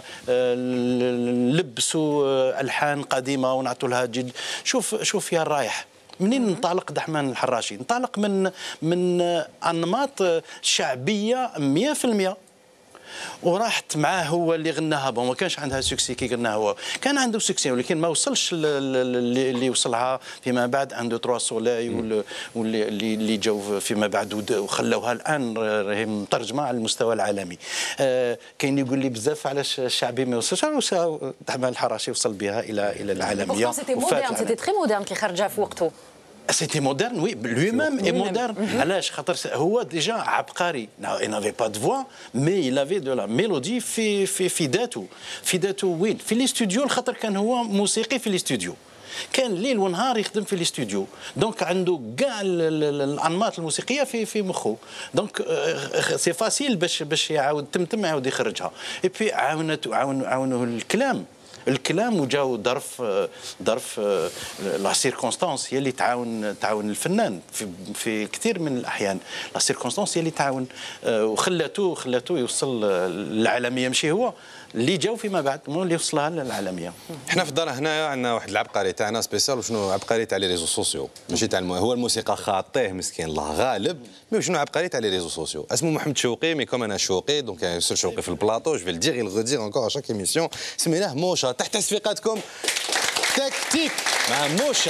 نلبسوا الحان قديمه ونعطوا لها جد. شوف فيها الرايح منين ننطلق دحمان الحراشي ننطلق من انماط شعبيه 100% وراحت معاه هو اللي غناها ما كانش عندها سوكسي كي غناها هو كان عنده سوكسي ولكن ما وصلش اللي وصلها فيما بعد عنده 3 سولاي واللي جاوا فيما بعد وخلوها الان راهي مترجمه على المستوى العالمي. كاين يقول لي بزاف علاش الشعبي ما وصلش دحمان الحراشي وصل بها الى العالميه. سيتي تري مودرن كي خرجها في وقته. C'était moderne, oui. Lui-même est moderne. علاش خاطر هو ديجا عبقري. Il n'avait pas de voix, mais il avait de la mélodie في ذاته وين؟ في الاستوديو خاطر كان هو موسيقي في الاستوديو. كان ليل ونهار يخدم في الاستوديو دونك عنده كاع الانماط الموسيقيه في مخه دونك سي فاسيل باش يعاود تمتم يعاود يخرجها. اي بي عاونوا الكلام وجاو ظرف لا سيركونستانس هي اللي تعاون الفنان في كثير من الاحيان. لا سيركونستانس هي اللي تعاون وخلاتو يوصل للعالميه ماشي هو اللي جاوا فيما بعد اللي وصلها للعالميه. احنا في الدار هنايا عندنا واحد العبقري تاعنا سبيسيال. وشنو عبقري تاع لي ريزو سوسيو، ماشي تاع هو الموسيقى خاطيه مسكين الله غالب، مي شنو عبقري تاع لي ريزو سوسيو. اسمه محمد شوقي، مي كوم انا شوقي دونك يسر شوقي في البلاطو. جو في الدير il redire encore à chaque émission. سميناه موشا. تحت تصفيقاتكم تكتيك مع موشا.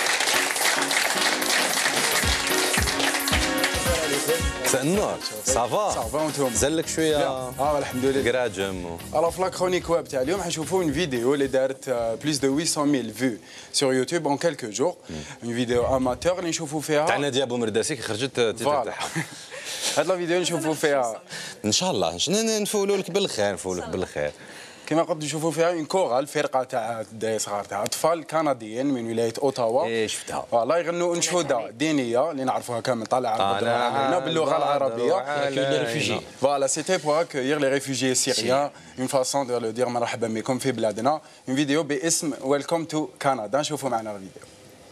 مساء النور. صافا صافا وانتم زلك شويه الحمد لله كراجم. Alors في لا كرونيك ويب تاع اليوم حنشوفوا une فيديو اللي دارت بليس دو 800,000 فيو sur يوتيوب en quelques jours. une فيديو اماتور اللي نشوفوا فيها تاع ناديه بو مرداسي كي خرجت تيتر تاعها. هاد لا فيديو نشوفوا فيها ان شاء الله نفولوا لك بالخير، نفولوا لك بالخير. كما قلت نشوفوا فيها اون كورال فرقه تاع الدراري صغار تاع اطفال كنديين من ولايه اوتاوا. ايه شفتها والله يغنوا انشوده دينيه اللي نعرفوها كامل طالعه علينا باللغه العربيه. فوالا سيتي بور اكيغ لي ريفوجي سيريان اون فاسون دو لو دير مرحبا بكم في بلادنا. اون فيديو باسم ويلكم تو كندا. نشوفوا معنا الفيديو.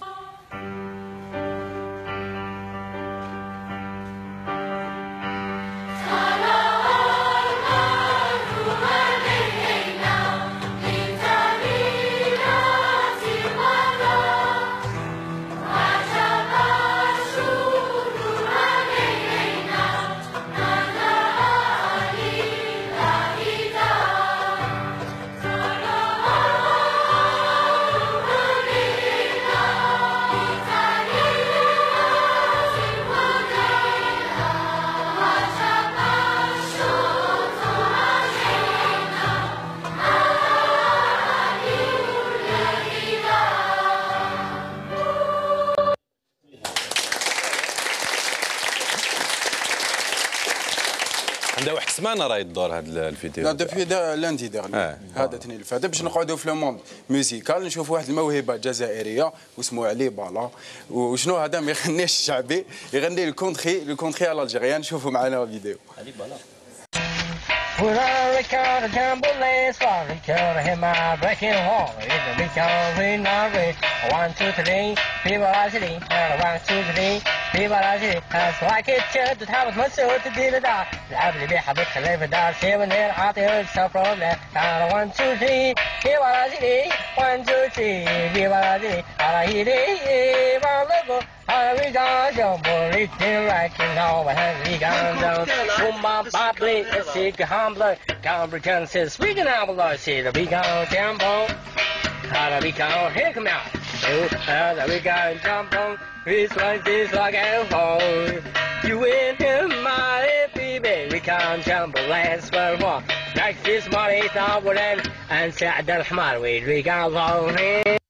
عنده واحد السمانه راهي تدور هذا الفيديو. لا دوبي لاندي ديرني هذا تني الفات باش نقعدوا في لو موند ميوزيكال نشوفوا واحد الموهبه جزائريه واسمه علي بالا. وشنو هذا ما يغنيش الشعبي، يغني الكونتري على الجيريان. شوفوا معنا الفيديو. علي بالا. We're kind of jamboree, sorry, kill him, breaking home. It's a big we not reach. 1, 2, 3, people are sitting. 1, 2, 3, people are sitting. That's why I should تحاول تمسوا تدير الدار. العب اللي بيحب تخليه في الدار. سيب النير عاطيه so problem. 1, 2, 3, people are sitting. 1, 2, 3, people are sitting. على هيدي بالغو. We got jamboree, rocking now, and we got down. Boom, bop, play, let's see the humbler. Comprehensive, we can have a lot, see the big on jumbo. How do we go? Here come out. How do we go? Jump on. This like a hole. You in him, my baby. We can't jump, let's for more. Like this money, it's not what and سعد الحمار, we got long.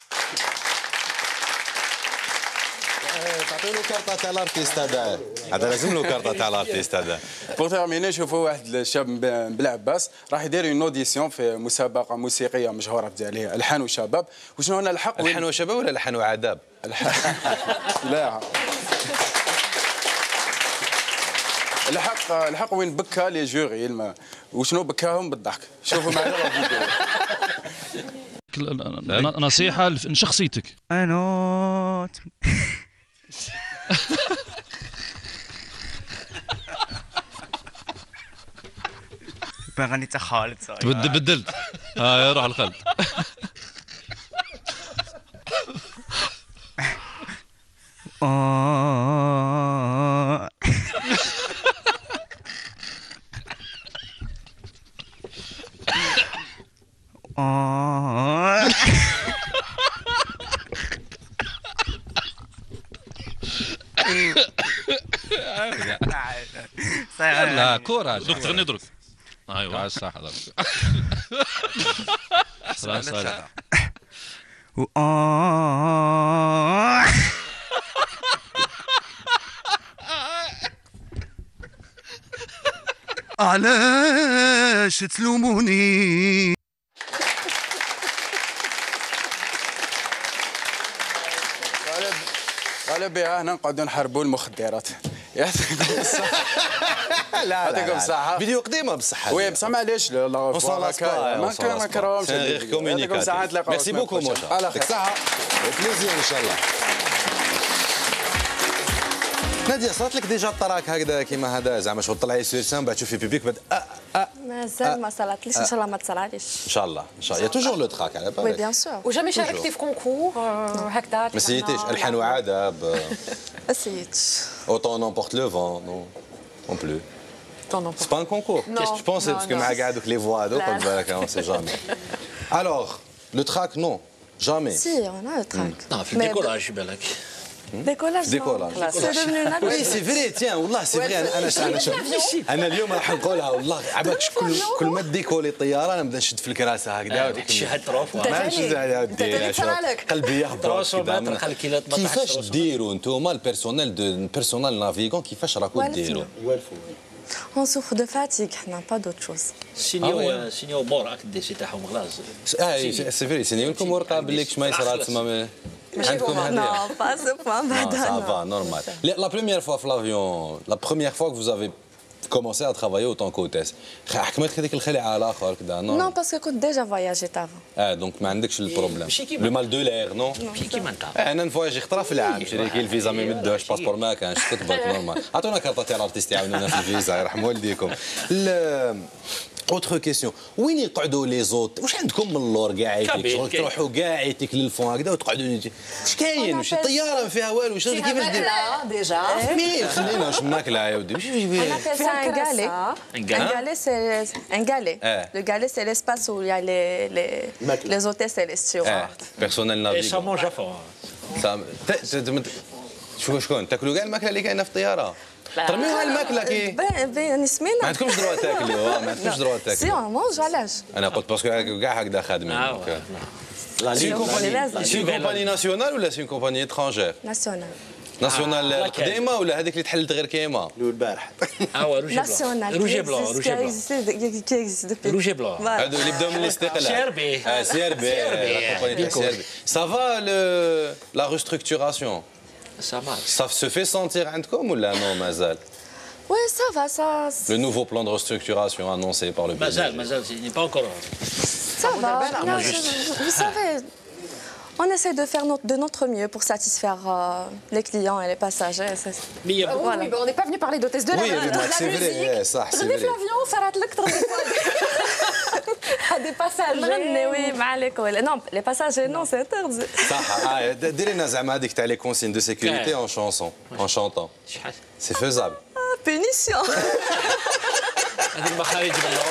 تعطيو له كارطه تاع الارتيست هذا، هذا لازم له كارطه تاع الارتيست هذا. بور تيرميني نشوفوا واحد الشاب بالعباس راح يدير اون اوديسيون في مسابقه موسيقيه مشهوره بزاف اللي هي الحان وشباب. وشنو هنا الحق؟ الحان وشباب ولا الحان وعذاب؟ لا الحق وين بكى لي جوري وشنو بكاهم بالضحك. شوفوا معنا الفيديو. نصيحه لشخصيتك. انا باغاني تا خالد صاحبي بدلت ها روح الخالد. لا كوراج دوك تغني دروك. ايوا صح خلاص علاش تلوموني؟ غالبا بها هنا نقعدوا نحاربوا المخدرات. يعطيكم الصحة. لا يعطيكم الصحة. فيديو قديمة بصح. وي بصح معليش لا ما كرهمش. يعطيكم الصحة نتلاقاو. ميرسي بوكو موشا. يعطيك الصحة. بليزير ان شاء الله. نادية صارت لك ديجا الطراك هكذا كيما هذا زعما شغل طلعي سير سام بعد تشوفي بيبيك بعد مازال ما صراتليش ان شاء الله ما تصراليش. ان شاء الله ان شاء الله. يا توجور لو تراك على وي بالك. بيان سور. وجامي شاركتي في كونكور هكذا؟ ما سيتيش الحان وعذاب. ما سيتش. Autant n'emporte le vent, non non plus. C'est pas un concours. Qu'est-ce que tu pensais parce que مع كاع دوك لي فوا هذوك قلت بالك on sait jamais. Alors le track non jamais. Si on a le track. Non, في الديكولاج بالك. Décollage. C'est devenu une Oui, c'est vrai, tiens, والله c'est vrai. أنا اليوم راح نقولها والله عباك كل ما تديكولي الطيارة أنا نبدا نشد في الكراسة هكذا. تشهد طروف. ما نشد عليها ودي. قلبي يهبط كذا. كيفاش ديروا أنتوما البيرسونال نافيغون كيفاش راكم ديروا؟ On souffre de fatigue, non pas d'autre chose. سينيو مورك الديسي تاعهم غلاز. سي فري سينيو لكم ورقة باللي كش ما يصرى تسمى عندكم هذه. Non, pas ce point. Ça va, normal. La première fois في l'avion, la première fois que vous avez commencé à travailler autant qu'hôtesse, حكمت هذيك الخلعة على آخر كذا. Non, parce que كنت déjà voyagé avant. Donc ما عندكش البروبليم. Le mal de l'air, non? كيما انت. أنا نفواياجي خطرة في العام، شريكي الفيزا ما يمدوهاش، باسبور ما كانش، تطبق نورمال. عطونا كارطة تاع الارتيست يعاونونا في الفيزا يرحم والديكم. اوتر كيسيون، وين يقعدوا لي زوت؟ واش عندكم من اللور كاع يتيك؟ تروحوا كاع يتيك للفون هكذا وتقعدوا واش كاين؟ واش الطياره ما فيها والو؟ واش كيفاش دير؟ ديجا خلينا واش ماكله يا ودي؟ On appelle ça un galet. Un galet, c'est un galet. Le galet, c'est l'espace où il y a les hôtesses et les stewards. Personnel navigant. Ça mange à fond. شكون تاكلوا كاع الماكله اللي كاينه في الطياره؟ ترميوها الماكله كي بين سمينه ما عندكمش دروا تاكلوا ما عندكمش دروا تاكلوا سي اون مونج علاش انا قلت باسكو كاع هكذا خادمين سي كومباني ناسيونال ولا سي كومباني اترانجير ناسيونال ناسيونال القديمه ولا هذيك اللي تحلت غير كيما البارح روجي بلون روجي بلون هذو اللي بداو من الاستقلال سي ار بي كومباني تاع سي ار بي سافا لا ريستركتوراسيون Ça se fait sentir عندكم ولا non مازال؟ Oui, ça va, ça. Le nouveau plan de restructuration annoncé par le PDG. Mazal, il n'est pas encore. Ça va. Vous savez, on essaie de faire de notre mieux pour satisfaire les clients et les passagers. Mais on n'est pas venu parler d'hôtesse de l'air. Oui, c'est vrai, ça, c'est vrai. l'avion, ça rate des passagers. Oui, non, les passagers, non, c'est interdit. صح ديري لنا زعما هذيك تاع لي كونسين دو سيكوريتي en chanson, en chantant. C'est faisable. Punition. هذيك المخارج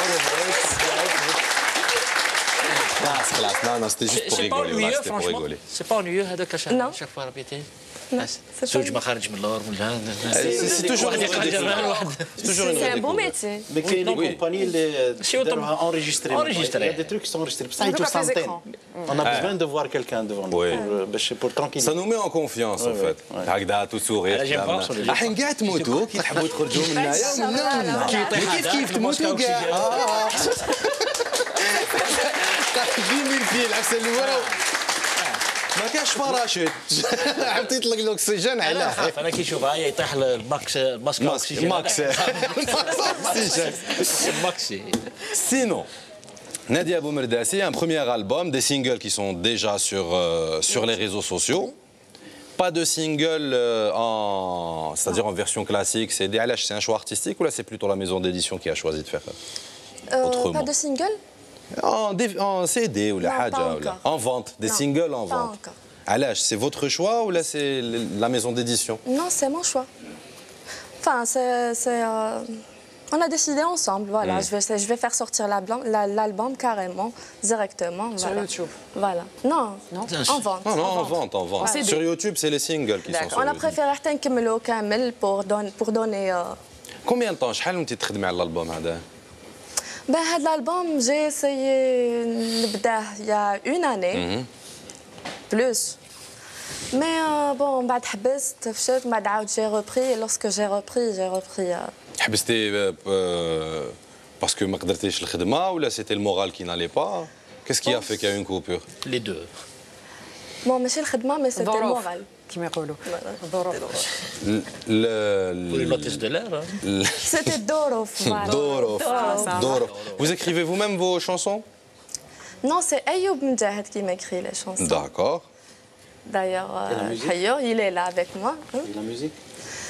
خلاص non c'était juste pour rigoler c'était pour rigoler. C'est pas ennuyeux هذاك chaque fois répéter. زوج مخارج من اللور ولا c'est toujours C'est un beau métier. Mais qu'il y a des compagnies qui doivent enregistrer. Il y a des trucs qui sont enregistrés. Ça, il y a des centaines. On a besoin de voir quelqu'un devant nous pour tranquilliser. Ça nous met en confiance en fait. هكذا tout sourire. الحين كاع تموتوا كي تحبوا تخرجوا من هنايا ومنا كيف تموتوا كاع. قاعدين الفيل عسل الورا ما كاش باراشوت عم تطلق الاكسجين علاه انا كي نشوف هاي يطيح الماكس الاكسجين ماكس Sinon, Nadia Boumerdassi, un premier album, des singles qui sont déjà sur les réseaux sociaux. Pas de single c'est-à-dire en version classique. C'est un choix artistique ou là c'est plutôt la maison d'édition qui a choisi de faire autrement? Pas de single? En CD ou la haja ou là. En vente, des singles en vente. Alash, c'est votre choix ou là c'est la maison d'édition? Non, c'est mon choix. Enfin, on a décidé ensemble, voilà. Je vais faire sortir l'album carrément, directement. Sur YouTube? Voilà. Non, en vente. Non, en vente. Voilà. Sur YouTube, c'est les singles qui sont sur On a préféré نكملو كامل pour donner... Combien de temps شحال وانت تخدمي على الالبوم هذا؟ Ben, l'album, j'ai essayé il y a une année, plus. Mais bon, بعد حبست فشلت بعد عاود j'ai repris et lorsque j'ai repris. حبستي parce que ما قدرتيش الخدمة ولا c'était le moral qui n'allait pas? Qu'est-ce qui a fait qu'il y a eu une coupure? Les deux. Bon, ماشي الخدمة mais c'était le moral. كما يقولوا l'hôtesse de l'air. C'était Dorof. Dorof. Vous écrivez vous-même vos chansons? Non, c'est Ayoub Mjahed qui m'écrit les chansons. D'accord. D'ailleurs, il est là avec moi. Et la musique?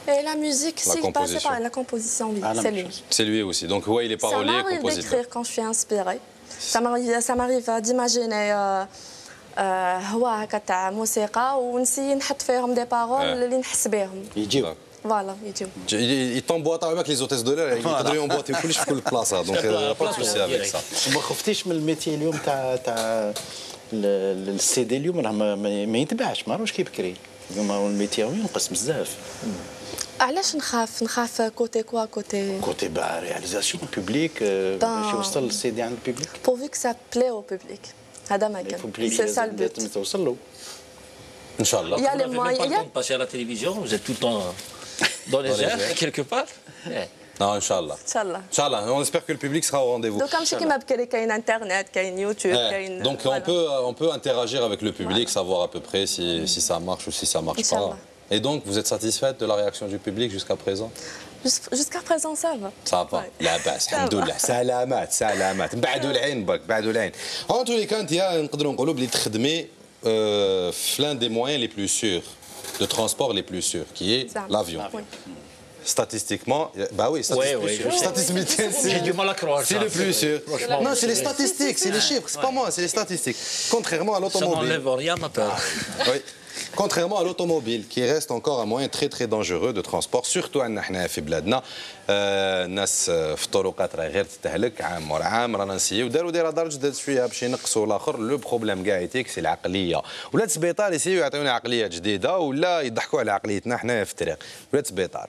Et la musique, si je passais par la composition, oui, c'est lui. C'est lui aussi. Donc, ouais, il est parolier et compositeur. Ça m'arrive d'écrire quand je suis inspirée. Ça m'arrive d'imaginer هو هكا تاع موسيقى ونسي نحط فيهم دي بارول اللي نحس بهم. يجيو. فوالا يجيو. يطنبوطاو avec les hôtesses de l'air يقدروا ينبوطيو كلش في كل بلاصه دونك با سوسي افيك سا. ما خفتيش من الميتي اليوم تاع السي دي اليوم راه ما يتباعش ما راهوش كي بكري. اليوم الميتي ينقص بزاف. علاش نخاف كوتي كوا كوتي با رياليزاسيون بوبليك باش يوصل السي دي عند البوبليك. بوفي كو سا بلاي او بوبليك. هذا ما كان سي سا البوت توصل له ان شاء الله. Il y a les moyens. Passer à la télévision, vous êtes tout le temps dans les airs quelque part. Non, Inch'Allah. Inch'Allah. On espère que le public sera au rendez-vous. Donc comme كيما بكري كاين انترنت كاين يوتيوب كاين. Donc on peut interagir avec le public, savoir à peu près si ça marche ou si ça marche pas. Et donc vous êtes satisfaite de la réaction du public jusqu'à présent? Jusqu'à présent ça va. Ça va. لا بأس الحمد لله. سلامات. بعدوا العين برك بعدوا العين. En tous les cas انت نقدروا نقولوا بلي تخدمي في l'un des moyens les plus sûrs de transport les plus sûrs qui est l'avion. Statistiquement, bah oui, statistiquement, j'ai du mal à croire. C'est le plus sûr. Non, c'est les statistiques, c'est les chiffres, c'est pas moi, c'est les statistiques. Contrairement à l'automobile. Ça n'enlève rien ma peur. Oui. Contrairement à l'automobile, qui reste encore un moyen très très dangereux de transport, surtout عندنا حنا في بلادنا الناس في الطرقات راه غير تستهلك عام ورا عام رانا نسيو داروا رادار جداد شويه باش ينقصوا الاخر لو بروبليم كاع يتيك سي العقليه ولاد سبيطار يسيو يعطيونا عقليات جديده ولا يضحكوا على عقليتنا حنايا في الطريق ولاد سبيطار.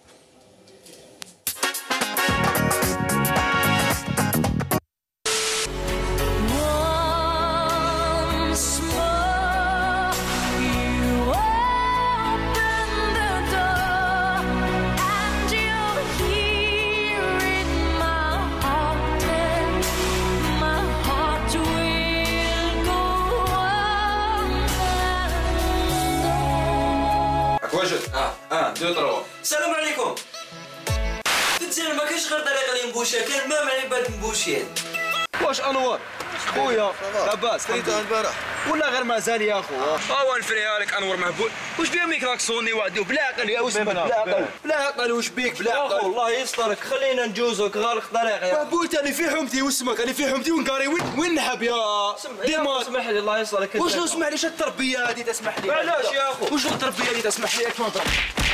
السلام عليكم. في الجزائر ما كاينش غير طريقه اللي نبوشها كاين ما مع عباد مبوشين. واش انور خويا لاباس فريتها البارح ولا غير مازال يا خو ها نفريها لك انور مهبول واش بيهم يكراكسوني وعدو بلا عقل يا وسمك بلا عقل واش بيك بلا عقل والله يسترك خلينا نجوزك غالق طريق يا مهبول تاني في حومتي واسمك انا في حومتي ونقاري وين نحب يا ديما اسمح لي الله يسترك واش لو اسمح لي التربيه هذه تسمح لي علاش يا خو واش التربيه هذه تسمح لي كيف نضرب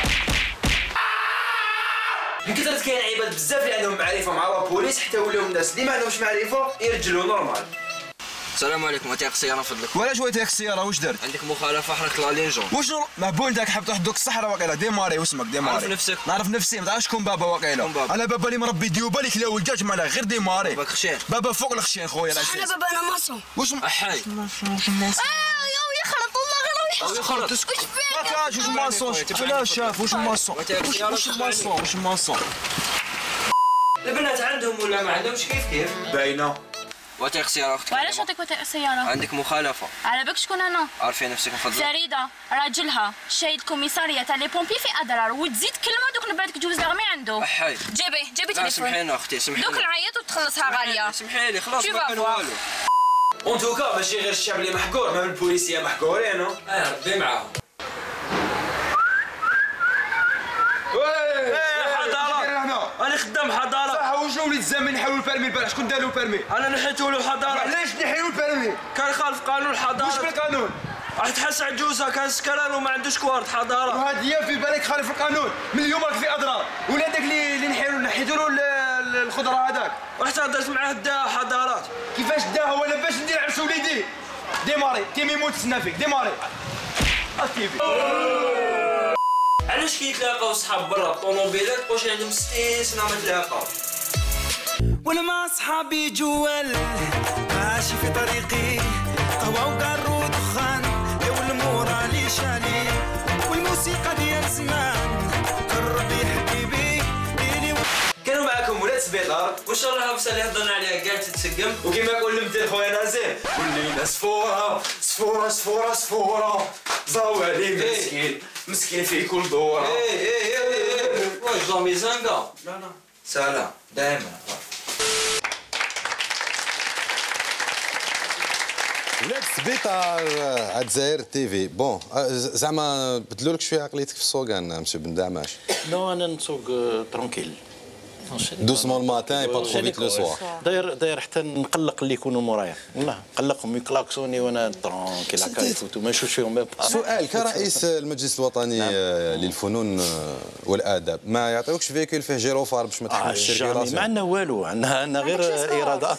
من كثرة كاين عباد بزاف اللي عندهم معرفة مع لابوليس حتى ولاو الناس اللي ما عندهمش معرفة يرجلوا نورمال. السلام عليكم وتيق السيارة فضلك. ولا شوية تيق السيارة واش درت؟ عندك مخالفة حرك لا لينجون. واش مهبول داك حبت واحد دوك الصحراء واقيلا ديماري واسمك ديماري. عارف نفسك. نعرف نفسي ما تعرفش شكون بابا واقيلا. انا بابا اللي مربي ديوبا اللي كلا ولدات مالا غير ديماري. باباك خشين. بابا فوق الخشين خويا العزيز. انا بابا انا ماسون. واش احاي. واش ماسون؟ يخرط الله غير يخرط. واش بيك؟ ما كاش واش ماسون فلا شاف واش ماسون. واش ماسون واش ماسون. البنات عندهم ولا ما عندهمش كيف باينه. وثيق سيارة اختك. وعلاش نعطيك وثيق سيارة؟ عندك مخالفة. على بالك شكون انا؟ عارفين نفسك نفضل. فريدة راجلها شهيد كوميسارية تاع لي بومبي في اضرار وتزيد كلمة دوك نبعثك جوز رغمي عنده. احاي. جيبي تليفون. سمحينا اختي سمحينا. دوك نعيط وتخلصها غالية. سمحيلي خلاص ما كان والو. اون توكا ماشي غير الشعب اللي محقور مام البوليسية محقورين ربي معاهم. انا خدام حضاره صح وجا وليد الزمن نحيو البرمي البارح شكون دار له البرمي انا نحيتو له حضاره علاش نحيو البرمي كان خالف قانون الحضاره واش بالقانون راح تحس عجوزه كان سكران وما عندوش كوارت حضاره وهذه هي في بالك خالف القانون من اليوم راك في اضرار ولا داك اللي نحيتو له الخضره هذاك رحت هضرت معاه داها حضارات كيفاش داها هو انا باش ندير عرس وليدي ديماري تيمي يموت تسنى فيك ديماري التيفي علاش كيتلاقاو صحاب برا الطوموبيلات واش عندهم 60 سنه ما تلاقاو وانا مع صحابي جوال ماشي في طريقي قهوه وكارو دخان يا والمورا لي شالي والموسيقى ديال زمان قرب يحكي بي كانوا معاكم ولاد سبيطار وان شاء الله العفسه اللي هضرنا عليها كاع تتسقم وكما يقول المثل خويا نازل ولينا سفوره سفوره سفوره سفوره زوالي مسكين مسكين في كل دوره واش ضامي زنقه لا سلام دائما ولاد السبيطار على الجزائر تي في. بون زعما بدلوا لك شويه عقليتك في السوقان مسيو بن دعماش. نو انا نسوق ترونكيل دوسمون الماتان اي با ترو فيت لو سوار. داير حتى نقلق اللي يكونوا مورايا والله نقلقهم يكلاكسوني وانا ترونكيل هكا يفوتوا ما نشوفش فيهم. سؤال كرئيس المجلس الوطني للفنون والاداب ما يعطيوكش فيكول فيه جيروفار باش ما تحملش السيركيلاسيون؟ ما عندنا والو عندنا غير اراده.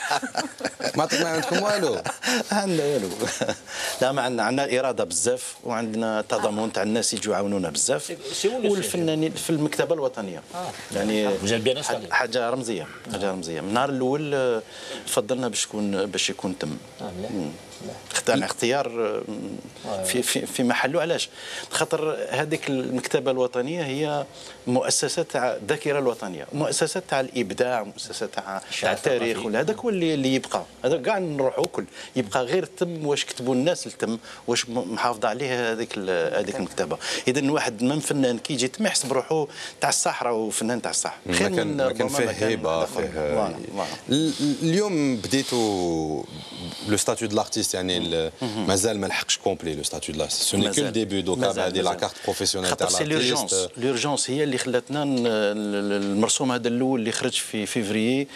ما عندكم والو؟ عندنا والو. لا ما عندنا اراده بزاف وعندنا تضامن تاع الناس يجوا يعاونونا بزاف والفنانين في المكتبه الوطنيه يعني حاجه رمزيه من النهار الاول فضلنا باش يكون تم اخترنا اختيار في محله. علاش؟ خاطر هذيك المكتبه الوطنيه هي مؤسسه تاع الذاكره الوطنيه، مؤسسه تاع الابداع، مؤسسه تاع التاريخ، وهذاك هو اللي يبقى. هذا كاع نروحوا كل يبقى غير تم واش كتبوا الناس التم واش محافظه عليه هذيك المكتبه. اذا واحد من فنان كي يجي تم يحسب روحه تاع الصحراء وفنان تاع الصح. خير من كان فيه هيبه فيه. اليوم بديتوا لو ستاتيو دو لارتيست يعني مازال ما لحقش كومبلي لو ستاتيو دو لارتيست سوني كو ديبي دوكا هذه لا كارت بروفيسيونيل تاع الارتيست. لورجونس هي اللي خلاتنا المرسوم هذا الاول اللي خرج في فيفري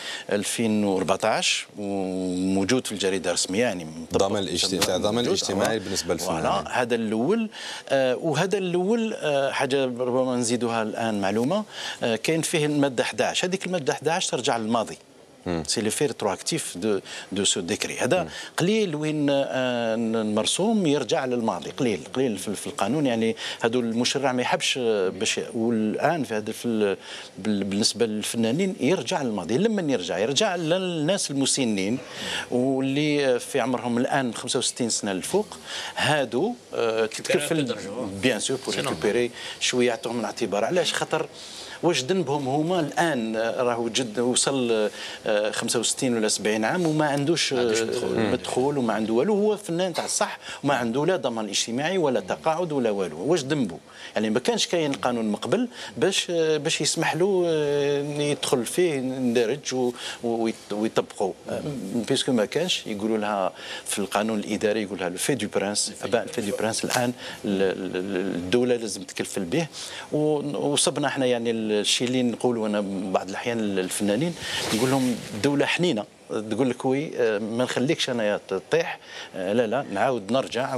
2014 وموجود في الجريده الرسميه يعني الضمان الاجتماعي بالنسبه للفنانين. هذا الاول وهذا الاول حاجه ربما نزيدوها الان معلومه كاين فيه الماده 11. هذيك الماده 11 ترجع للماضي. سي لي فير تروكتيف دو سو ديكري. هذا قليل وين المرسوم يرجع للماضي، قليل في القانون يعني. هذو المشرع ما يحبش باش والان في هذا بالنسبه للفنانين يرجع للماضي. لما يرجع للناس المسنين واللي في عمرهم الان 65 سنه للفوق هادو تتكفل بيان سور بور ريكوبيري شويه يعطوهم من الاعتبار. علاش؟ خاطر واش ذنبهم هما الان راهو جد وصل 65 ولا 70 عام وما عندوش مدخول وما عنده والو، هو فنان تاع الصح وما عنده لا ضمان اجتماعي ولا تقاعد ولا والو. واش ذنبه؟ يعني ما كانش كاين قانون من قبل باش يسمح له يدخل فيه يندرج ويطبقوا بيسكو ما كانش. يقولوا لها في القانون الاداري يقول لها لو في دو برانس. في دو برانس الان الدوله لازم تكلفل به. وصبنا احنا يعني الشيء اللي نقولوا انا بعض الاحيان للفنانين نقول لهم الدوله حنينه تقول لك وي ما نخليكش انايا تطيح، لا نعاود نرجع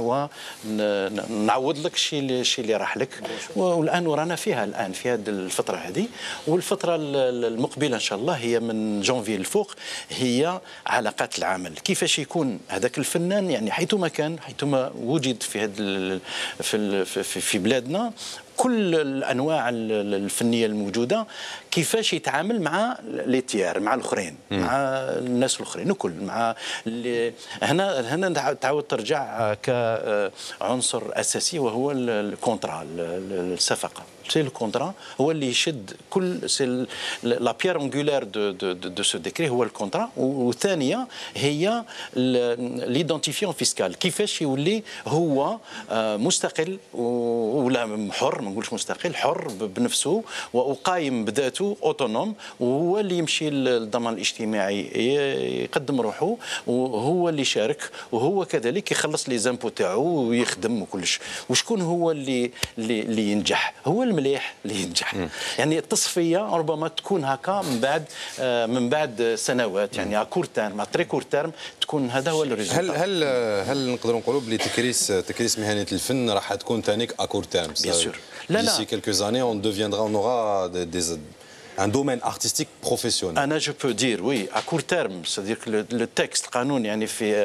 ونعوض لك الشيء اللي راح لك. والان ورانا فيها الان في هذه الفتره هذه. والفتره المقبله ان شاء الله هي من جونفي الفوق هي علاقات العمل. كيفاش يكون هذاك الفنان يعني حيثما كان حيثما وجد في هذا في بلادنا كل الانواع الفنيه الموجوده كيفاش يتعامل مع ليتيار مع الاخرين مع الناس الاخرين وكل مع هنا تعاود ترجع كعنصر اساسي وهو الكونترا الصفقه. سي الكونترا هو اللي يشد كل سي لا بيير انغولار دو سو ديكري هو الكونترا. والثانيه هي ليدونتيفيون فيسكال كيفاش يولي هو مستقل ولا حر، ما نقولش مستقل، حر بنفسه وقايم بذاته اوتونوم، وهو اللي يمشي للضمان الاجتماعي يقدم روحه وهو اللي يشارك وهو كذلك يخلص لي زامبو تاعو ويخدم وكلش. وشكون هو اللي ينجح؟ هو المليح اللي ينجح. يعني التصفيه ربما تكون هكا من بعد سنوات يعني كور تيرم تري كور تيرم تكون هذا هو الريزولت. هل نقدروا نقولوا بلي تكريس مهنه الفن راح تكون ثانيك كور تيرم؟ بيان سور. لا d'ici quelques années on aura un domaine artistique professionnel. Je peux dire oui à court terme, c'est-à-dire que le texte القانون يعني في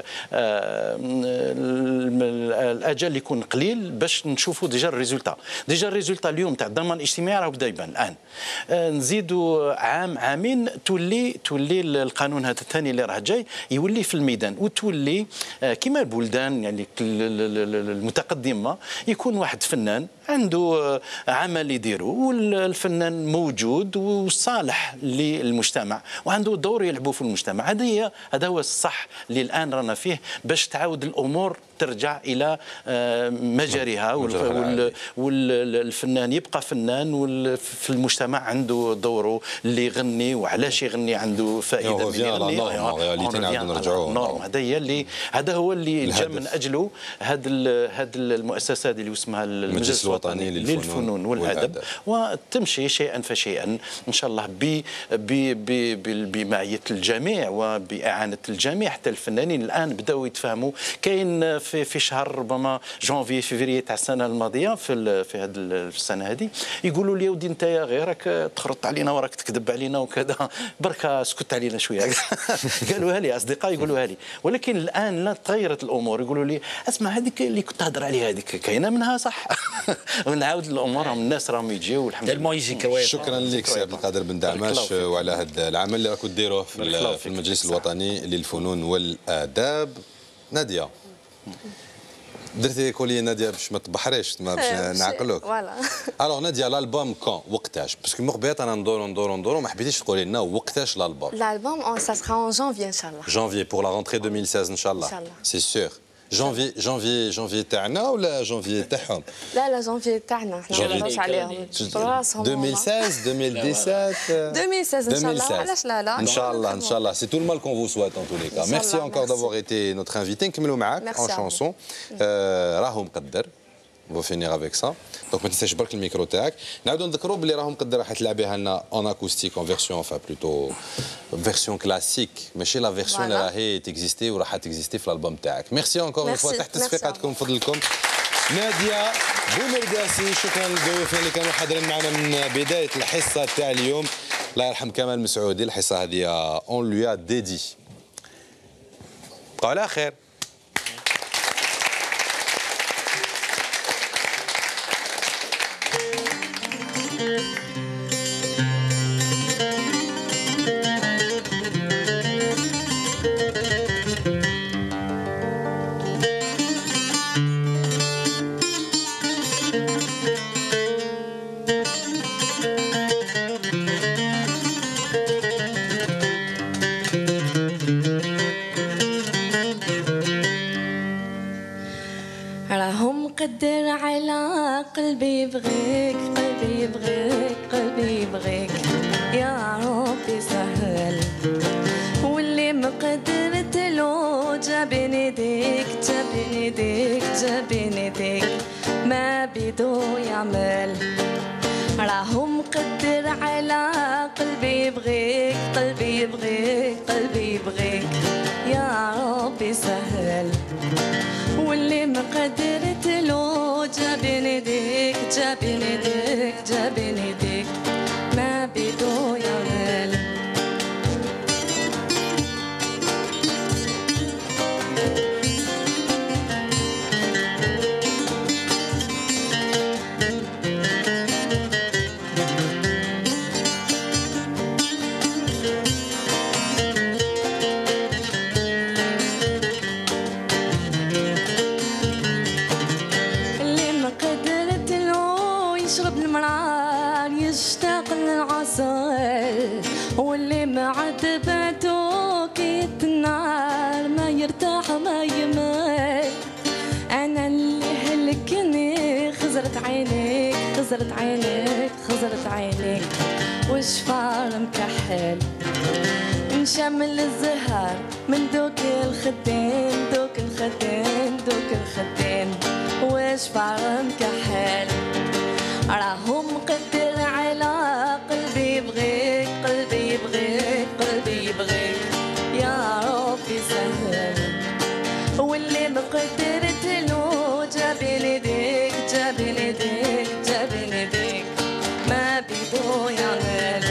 الاجل يكون قليل باش نشوفوا ديجا الريزولتا اليوم تاع الضمان الاجتماعي راه بدا يبان الان. نزيدوا عامين تولي القانون هذا الثاني اللي راه جاي يولي في الميدان وتولي كما البلدان يعني المتقدمه يكون واحد فنان عنده عمل يديرو والفنان موجود وصالح للمجتمع وعنده دور يلعبوا في المجتمع. هذا هو الصح اللي الان رانا فيه باش تعاود الامور ترجع الى مجاريها، والفنان يبقى فنان، وفي المجتمع عنده دوره، اللي يغني وعلاش يغني عنده فائده من يغني. هذا هو اللي جاء من اجله هذه المؤسسه اللي اسمها المجلس الوطني للفنون والادب، وتمشي شيئا فشيئا ان شاء الله بمعيه الجميع وباعانه الجميع، حتى الفنانين الان بداوا يتفاهموا. كاين في شهر ربما جانفي فيفري تاع السنه الماضيه في هذه السنه هذه يقولوا لي ودي انت يا غيرك تخرط علينا وراك تكذب علينا وكذا، برك اسكت علينا شويه. قالوها لي اصدقاء يقولوها لي، ولكن الان لا تغيرت الامور، يقولوا لي اسمع هذيك اللي كنت تهضر عليها هذيك كاينه منها صح. ونعاود الامور، الناس راهم يجيو والحمد لله. شكرا لك سي عبد القادر بن دعماش وعلى هذا العمل اللي راكم ديروه في المجلس الوطني للفنون والآداب. ناديه درتي كولي ناديه باش ما تبحريش باش نعقلوك. فوالا. الوغ ناديه الالبوم كون وقتاش؟ باسكو مقبيات انا ندورو ما حبيتيش تقولي لنا وقتاش الالبوم؟ الالبوم سا سرا اون جانفي ان شاء الله. جانفي بور لا رونتري 2016 ان شاء الله. سي سور. جانفي تاعنا ولا جانفي تاعهم؟ لا جانفي تاعنا، احنا ما نهضروش عليهم براسهم. 2016 2017 2016 ان شاء الله. علاش لا ان شاء الله سي tout le mal qu'on vous souhaite en tous les cas. Merci encore d'avoir été notre invité. نكملوا معاك en chanson. راهو مقدر. On va finir avec ça. Donc ما تنساش برك الميكرو تاعك. نعاودوا نذكروا بلي راهم مقدر راح تلعبيها لنا اون اكوستيك اون فيرسيون enfin plutôt فيرسيون كلاسيك، ماشي لا فيرسيون اللي راهي تكزيستي وراح تكزيستي في الالبوم تاعك. ميرسي انكور اون فوا تحت تصفيقاتكم فضلكم. ناديه بومرداسي، شكرا للضيوف اللي كانوا حاضرين معنا من بدايه الحصه تاع اليوم. الله يرحم كمال مسعودي، الحصه هذه اون لويا ديدي. بقوا على خير. مقدر على قلبي بغيك، قلبي بغيك، قلبي بغيك يا ربي سهل، واللي مقدرت له جابني ديك، جابني ديك، جابني ديك ما بيدو يعمل. راهو مقدر على قلبي بغيك، قلبي بغيك، قلبي بغيك يا ربي سهل، واللي مقدرت له جابني ديك، جابني ديك، جابني ديك ما بيدو يعمل. واللي معذبته كيت النار ما يرتاح ما يمل. انا اللي هلكني خزرت عينيك، خزرت عينيك، خزرت عينيك وشفار مكحل، نشمل الزهر من دوك الخدين، دوك الخدين، دوك الخدين وشفار مكحل. راهو مقدر على قلبي بغيك، قلبي بغيك، قلبي بغيك يا ربي سهل، واللي مقدرت له جابني ديك، جابني ديك، جابني ديك ما بيدو يعمل.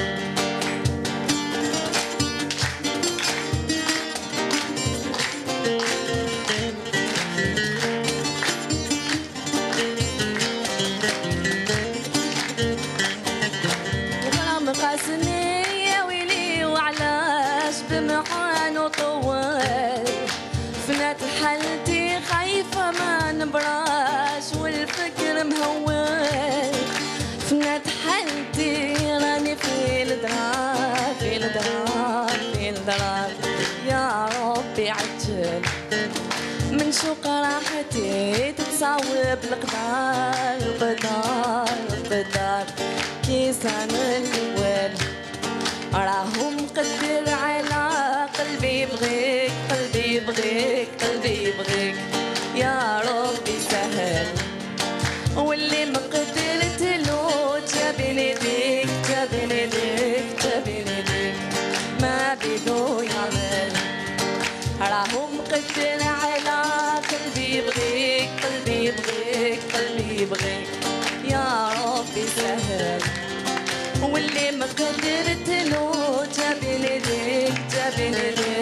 صاوب القدار القدار القدار كيسان الأول راهو مقدر على قلبي بغيك قلبي بغيك قلبي بغيك يا ربي سهل واللي ما قدرت له جابني ليك جابني ليك جابني ليك ما بيدو يعمل راهو مقدر على قلبي بغيك قلبي بغيك قلبي بغيك يا ربي سهل واللي ما قدرت له جابني ليك جابني ليك